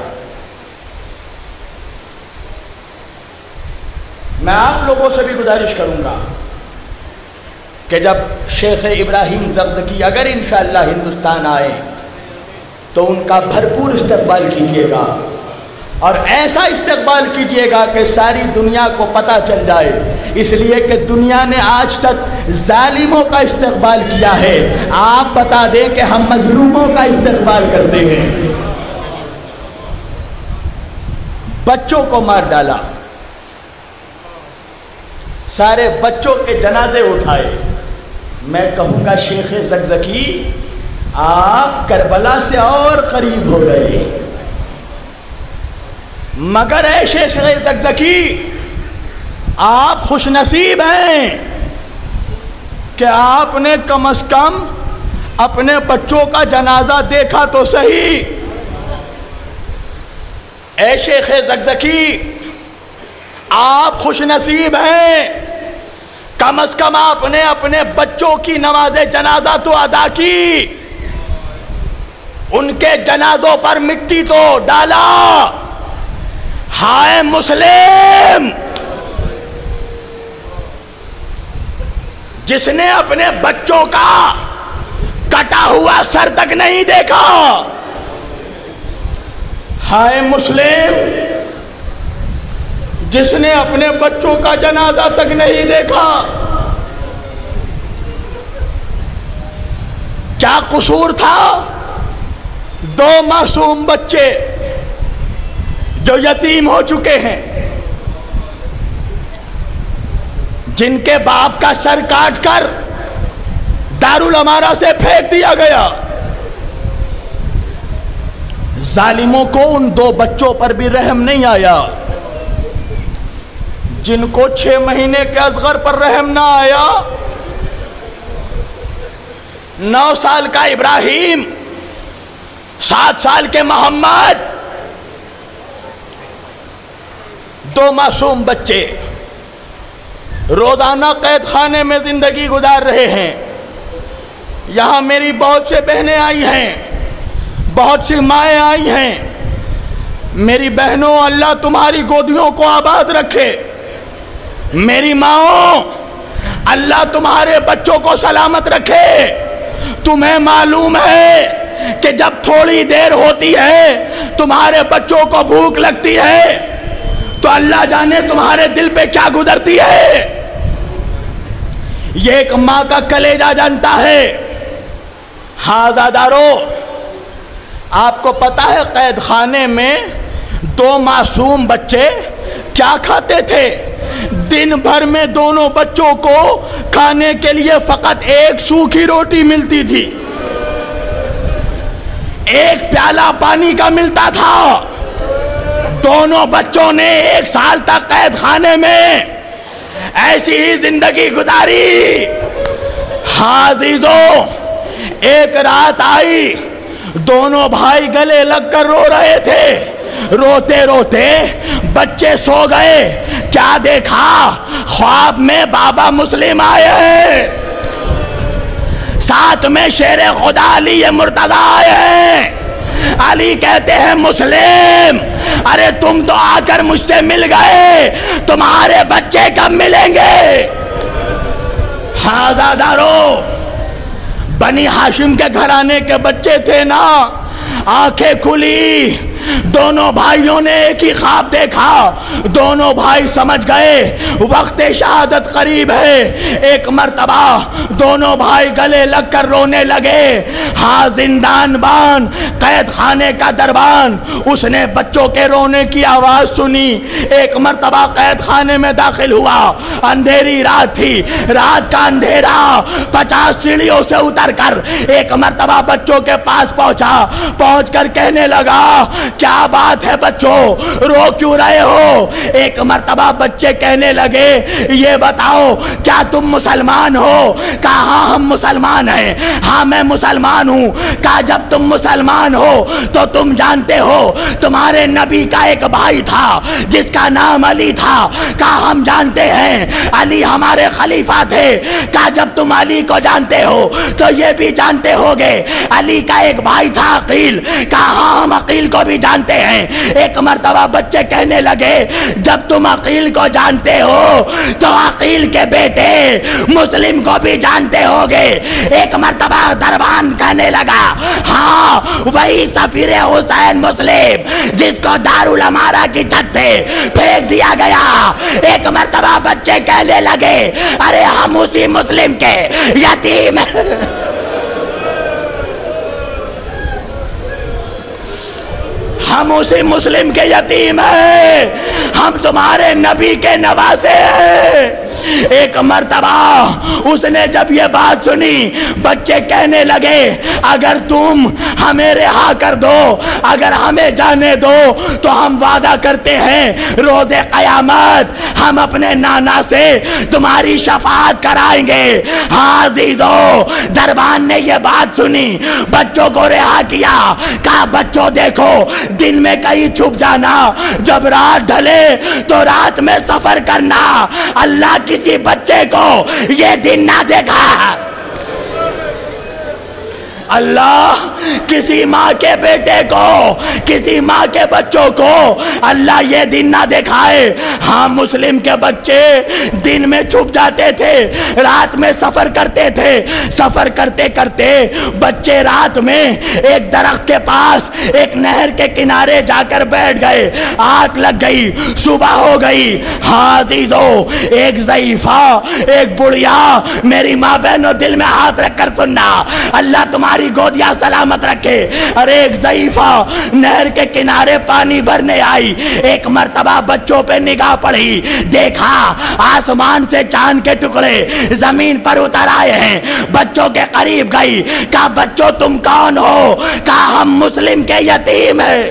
میں آپ لوگوں سے بھی گزارش کروں گا کہ جب شیخ ابراہیم زکزکی اگر انشاءاللہ ہندوستان آئے تو ان کا بھرپور استقبال کیجیے گا، اور ایسا استقبال کیجیے گا کہ ساری دنیا کو پتہ چل جائے، اس لیے کہ دنیا نے آج تک ظالموں کا استقبال کیا ہے، آپ بتا دیں کہ ہم مظلوموں کا استقبال کرتے ہیں۔ بچوں کو مار ڈالا، سارے بچوں کے جنازے اٹھائے۔ میں کہوں گا شیخ زکزکی آپ کربلا سے اور قریب ہو گئے، مگر اے شیخ زکزکی آپ خوش نصیب ہیں کہ آپ نے کم از کم اپنے بچوں کا جنازہ دیکھا تو صحیح۔ اے شیخ زکزکی آپ خوش نصیب ہیں، کم از کم آپ نے اپنے بچوں کی نماز جنازہ تو ادا کی، ان کے جنازوں پر مٹی تو ڈالا۔ ہائے مسلم جس نے اپنے بچوں کا کٹا ہوا سر تک نہیں دیکھا، ہائے مسلم جس نے اپنے بچوں کا جنازہ تک نہیں دیکھا۔ کیا قصور تھا دو معصوم بچے جو یتیم ہو چکے ہیں، جن کے باپ کا سر کاٹ کر دارالامارہ سے پھینک دیا گیا، ظالموں کو ان دو بچوں پر بھی رحم نہیں آیا۔ جن کو 6 مہینے کے اصغر پر رحم نہ آیا، 9 سال کا ابراہیم، 7 سال کے محمد، 2 معصوم بچے روزانہ قید خانے میں زندگی گزار رہے ہیں۔ یہاں میری بہت سے بہنیں آئی ہیں، بہت سی مائیں آئی ہیں۔ میری بہنوں، اللہ تمہاری گودیوں کو آباد رکھے۔ میری ماں، اللہ تمہارے بچوں کو سلامت رکھے۔ تمہیں معلوم ہے کہ جب تھوڑی دیر ہوتی ہے تمہارے بچوں کو بھوک لگتی ہے تو اللہ جانے تمہارے دل پہ کیا گزرتی ہے۔ یہ ایک ماں کا کلیجہ جانتا ہے۔ ہاں عزادارو، آپ کو پتا ہے قید خانے میں 2 معصوم بچے کیا کھاتے تھے؟ دن بھر میں دونوں بچوں کو کھانے کے لیے فقط 1 سوکھی روٹی ملتی تھی، 1 پیالہ پانی کا ملتا تھا۔ دونوں بچوں نے 1 سال تک قید خانے میں ایسی ہی زندگی گزاری۔ ہاں عزیزو، ایک رات آئی، دونوں بھائی گلے لگ کر رو رہے تھے۔ روتے روتے بچے سو گئے۔ کیا دیکھا؟ خواب میں بابا مسلم آئے ہیں، ساتھ میں شیر خدا علی مرتضیٰ آئے ہیں۔ علی کہتے ہیں مسلم، ارے تم تو آ کر مجھ سے مل گئے، تمہارے بچے کب ملیں گے؟ ہاں عزادارو، بنی ہاشم کے گھرانے کے بچے تھے نا۔ آنکھیں کھلی، دونوں بھائیوں نے ایک ہی خواب دیکھا۔ دونوں بھائی سمجھ گئے وقت شہادت قریب ہے۔ ایک مرتبہ دونوں بھائی گلے لگ کر رونے لگے۔ ہاں زندان بان، قید خانے کا دربان، اس نے بچوں کے رونے کی آواز سنی۔ ایک مرتبہ قید خانے میں داخل ہوا۔ اندھیری رات تھی، رات کا اندھیرا۔ 50 سیڑھیوں سے اتر کر ایک مرتبہ بچوں کے پاس پہنچ کر کہنے لگا، کیا بات ہے بچوں، رو کیوں رہے ہو؟ ایک مرتبہ بچے کہنے لگے، یہ بتاؤ کیا تم مسلمان ہو؟ کہا ہاں ہم مسلمان ہیں۔ ہاں میں مسلمان ہوں۔ کہا جب تم مسلمان ہو تو تم جانتے ہو تمہارے نبی کا ایک بھائی تھا جس کا نام علی تھا؟ کہا ہم جانتے ہیں، علی ہمارے خلیفہ تھے۔ کہا جب تم علی کو جانتے ہو تو یہ بھی جانتے ہوگے علی کا ایک بھائی تھا عقیل۔ کہا ہاں ہم عقیل کو بھی جانتے ہیں۔ ایک مرتبہ بچے کہنے لگے، جب تم عقیل کو جانتے ہو تو عقیل کے بیٹے مسلم کو بھی جانتے ہوگے۔ ایک مرتبہ دربان کہنے لگا، ہاں وہی سفیر حسین مسلم جس کو دارالامارہ کی چھت سے پھینک دیا گیا۔ ایک مرتبہ بچے کہنے لگے، ارے ہم اسی مسلم کے یتیم ہم اسی مسلم کے یتیم ہیں، ہم تمہارے نبی کے نواسے ہیں۔ ایک مرتبہ اس نے جب یہ بات سنی، بچے کہنے لگے، اگر تم ہمیں رہا کر دو، اگر ہمیں جانے دو تو ہم وعدہ کرتے ہیں روز قیامت ہم اپنے نانا سے تمہاری شفاعت کرائیں گے۔ ہاں عزیزو، دربان نے یہ بات سنی، بچوں کو رہا کیا۔ کہا بچوں دیکھو، دن میں کہیں چھپ جانا، جب رات ڈھلے تو رات میں سفر کرنا۔ اللہ کسی بچے کو یہ دن نہ دیکھا، اللہ کسی ماں کے بیٹے کو، کسی ماں کے بچوں کو اللہ یہ دن نہ دکھائے۔ ہاں مسلم کے بچے دن میں چھپ جاتے تھے، رات میں سفر کرتے تھے۔ سفر کرتے کرتے بچے رات میں ایک درخت کے پاس، ایک نہر کے کنارے جا کر بیٹھ گئے۔ آگ لگ گئی، صبح ہو گئی۔ ہاں عزیزو، ایک ضعیفہ، ایک بڑھیا، میری ماں بہنوں دل میں ہاتھ رکھ کر سننا، اللہ تمہاری گودیاں سلامت رکھے۔ ارے ایک ضعیفہ نہر کے کنارے پانی بھرنے آئی، ایک مرتبہ بچوں پہ نگاہ پڑی، دیکھا آسمان سے چاند کے ٹکڑے زمین پر اتر آئے ہیں، بچوں کے قریب گئی، کہا بچوں تم کون ہو؟ کہا ہم مسلم کے یتیم ہیں،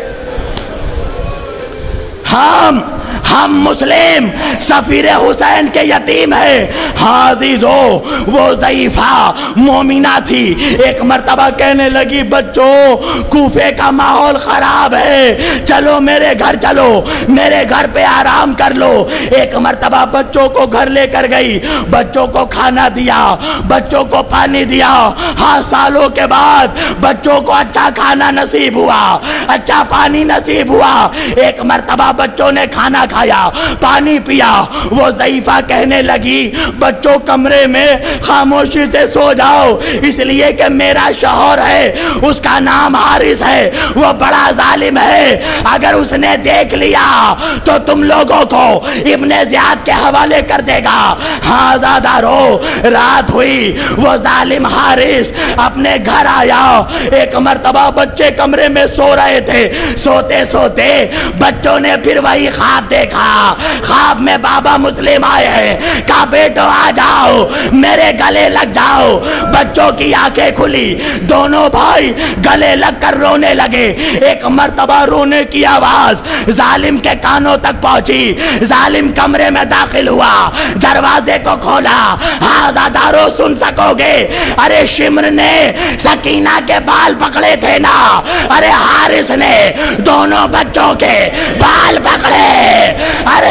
ہم مسلم سفیر حسین کے یتیم ہیں۔ ہاں عزیزو، وہ ضعیفہ مومنہ تھی، ایک مرتبہ کہنے لگی بچوں کوفے کا ماحول خراب ہے، چلو میرے گھر چلو، میرے گھر پہ آرام کر لو۔ ایک مرتبہ بچوں کو گھر لے کر گئی، بچوں کو کھانا دیا، بچوں کو پانی دیا۔ ہاں سالوں کے بعد بچوں کو اچھا کھانا نصیب ہوا، اچھا پانی نصیب ہوا۔ ایک مرتبہ بچوں نے کھانا کھایا، پانی پیا، وہ ضعیفہ کہنے لگی بچوں کمرے میں خاموشی سے سو جاؤ، اس لیے کہ میرا شوہر ہے، اس کا نام حارث ہے، وہ بڑا ظالم ہے، اگر اس نے دیکھ لیا تو تم لوگوں کو ابن زیاد کے حوالے کر دے گا۔ ہاں زادارو، رات ہوئی، وہ ظالم حارث اپنے گھر آیا، ایک مرتبہ بچے کمرے میں سو رہے تھے، سوتے سوتے بچوں نے پھر وہی خواب دیکھا، خواب میں بابا مسلم آئے ہیں، کہا بیٹو آ جاؤ میرے گلے لگ جاؤ۔ بچوں کی آنکھیں کھلی، دونوں بھائی گلے لگ کر رونے لگے۔ ایک مرتبہ رونے کی آواز ظالم کے کانوں تک پہنچی، ظالم کمرے میں داخل ہوا، دروازے کو کھولا۔ ہاں زادارو سن سکو گے، ارے شمر نے سکینہ کے بال پکڑے تھے نا، ارے حارث نے دونوں بچوں کے بال پکڑے، ارے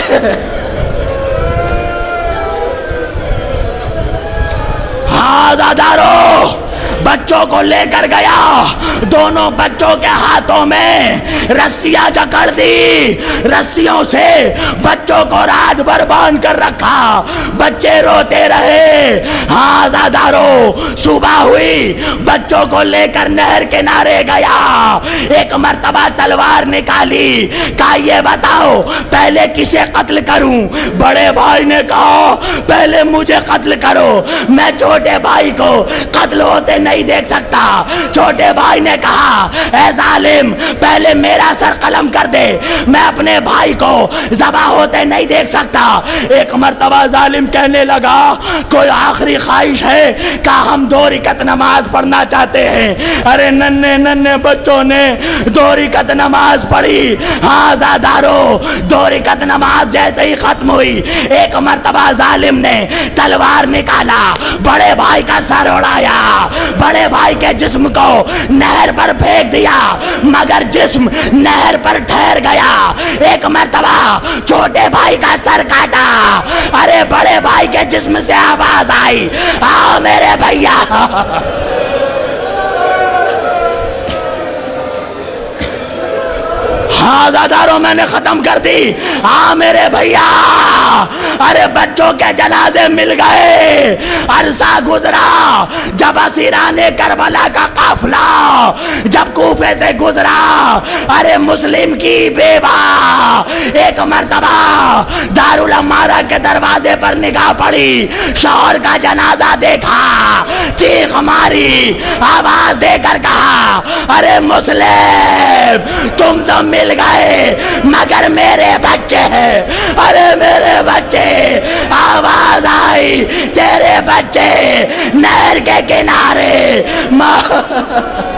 ہاں زادارو بچوں کو لے کر گیا، دونوں بچوں کے ہاتھوں میں رسیاں جکڑ دی، رسیوں سے بچوں کو رات بھر باندھ کر رکھا، بچے روتے رہے۔ ہاں زادارو صبح ہوئی، بچوں کو لے کر نہر کنارے گیا، ایک مرتبہ تلوار نکالی، کہا یہ بتاؤ پہلے کسے قتل کروں؟ بڑے بھائی نے کہا پہلے مجھے قتل کرو، میں چھوٹے بھائی کو قتل ہوتے نہیں دیکھ سکتا۔ چھوٹے بھائی نے کہا اے ظالم پہلے میرا سر قلم کر دے، میں اپنے بھائی کو ذبح ہوتے نہیں دیکھ سکتا۔ ایک مرتبہ ظالم کہنے لگا کوئی آخری خواہش ہے؟ کہا ہم 2 رکعت نماز پڑھنا چاہتے ہیں۔ ارے ننھے ننھے بچوں نے 2 رکعت نماز پڑھی۔ ہاں زادارو 2 رکعت نماز جیسے ہی ختم ہوئی، ایک مرتبہ ظالم نے تلوار نکالا، بڑے بھائی کا سر اڑایا، بڑے بھائی کے جسم کو نہر پر پھینک دیا، مگر جسم نہر پر ٹھہر گیا۔ ایک مرتبہ چھوٹے بھائی کا سر کاٹا، ارے بڑے بھائی کے جسم سے آواز آئی آؤ میرے بھیا۔ ہاں زادارو میں نے ختم کر دی، ہاں میرے بھیا۔ ارے بچوں کے جنازے مل گئے، عرصہ گزرا، جب اسیران کربلا کا قافلہ جب کوفے سے گزرا، ارے مسلم کی بیوہ ایک مرتبہ دارالامارہ کے دروازے پر نگاہ پڑی، شوہر کا جنازہ دیکھا، چیخ ماری، آواز دے کر کہا ارے مسلم تم تو مل گئے مگر میرے بچے، ارے میرے بچے۔ آواز آئی تیرے بچے نہر کے کنارے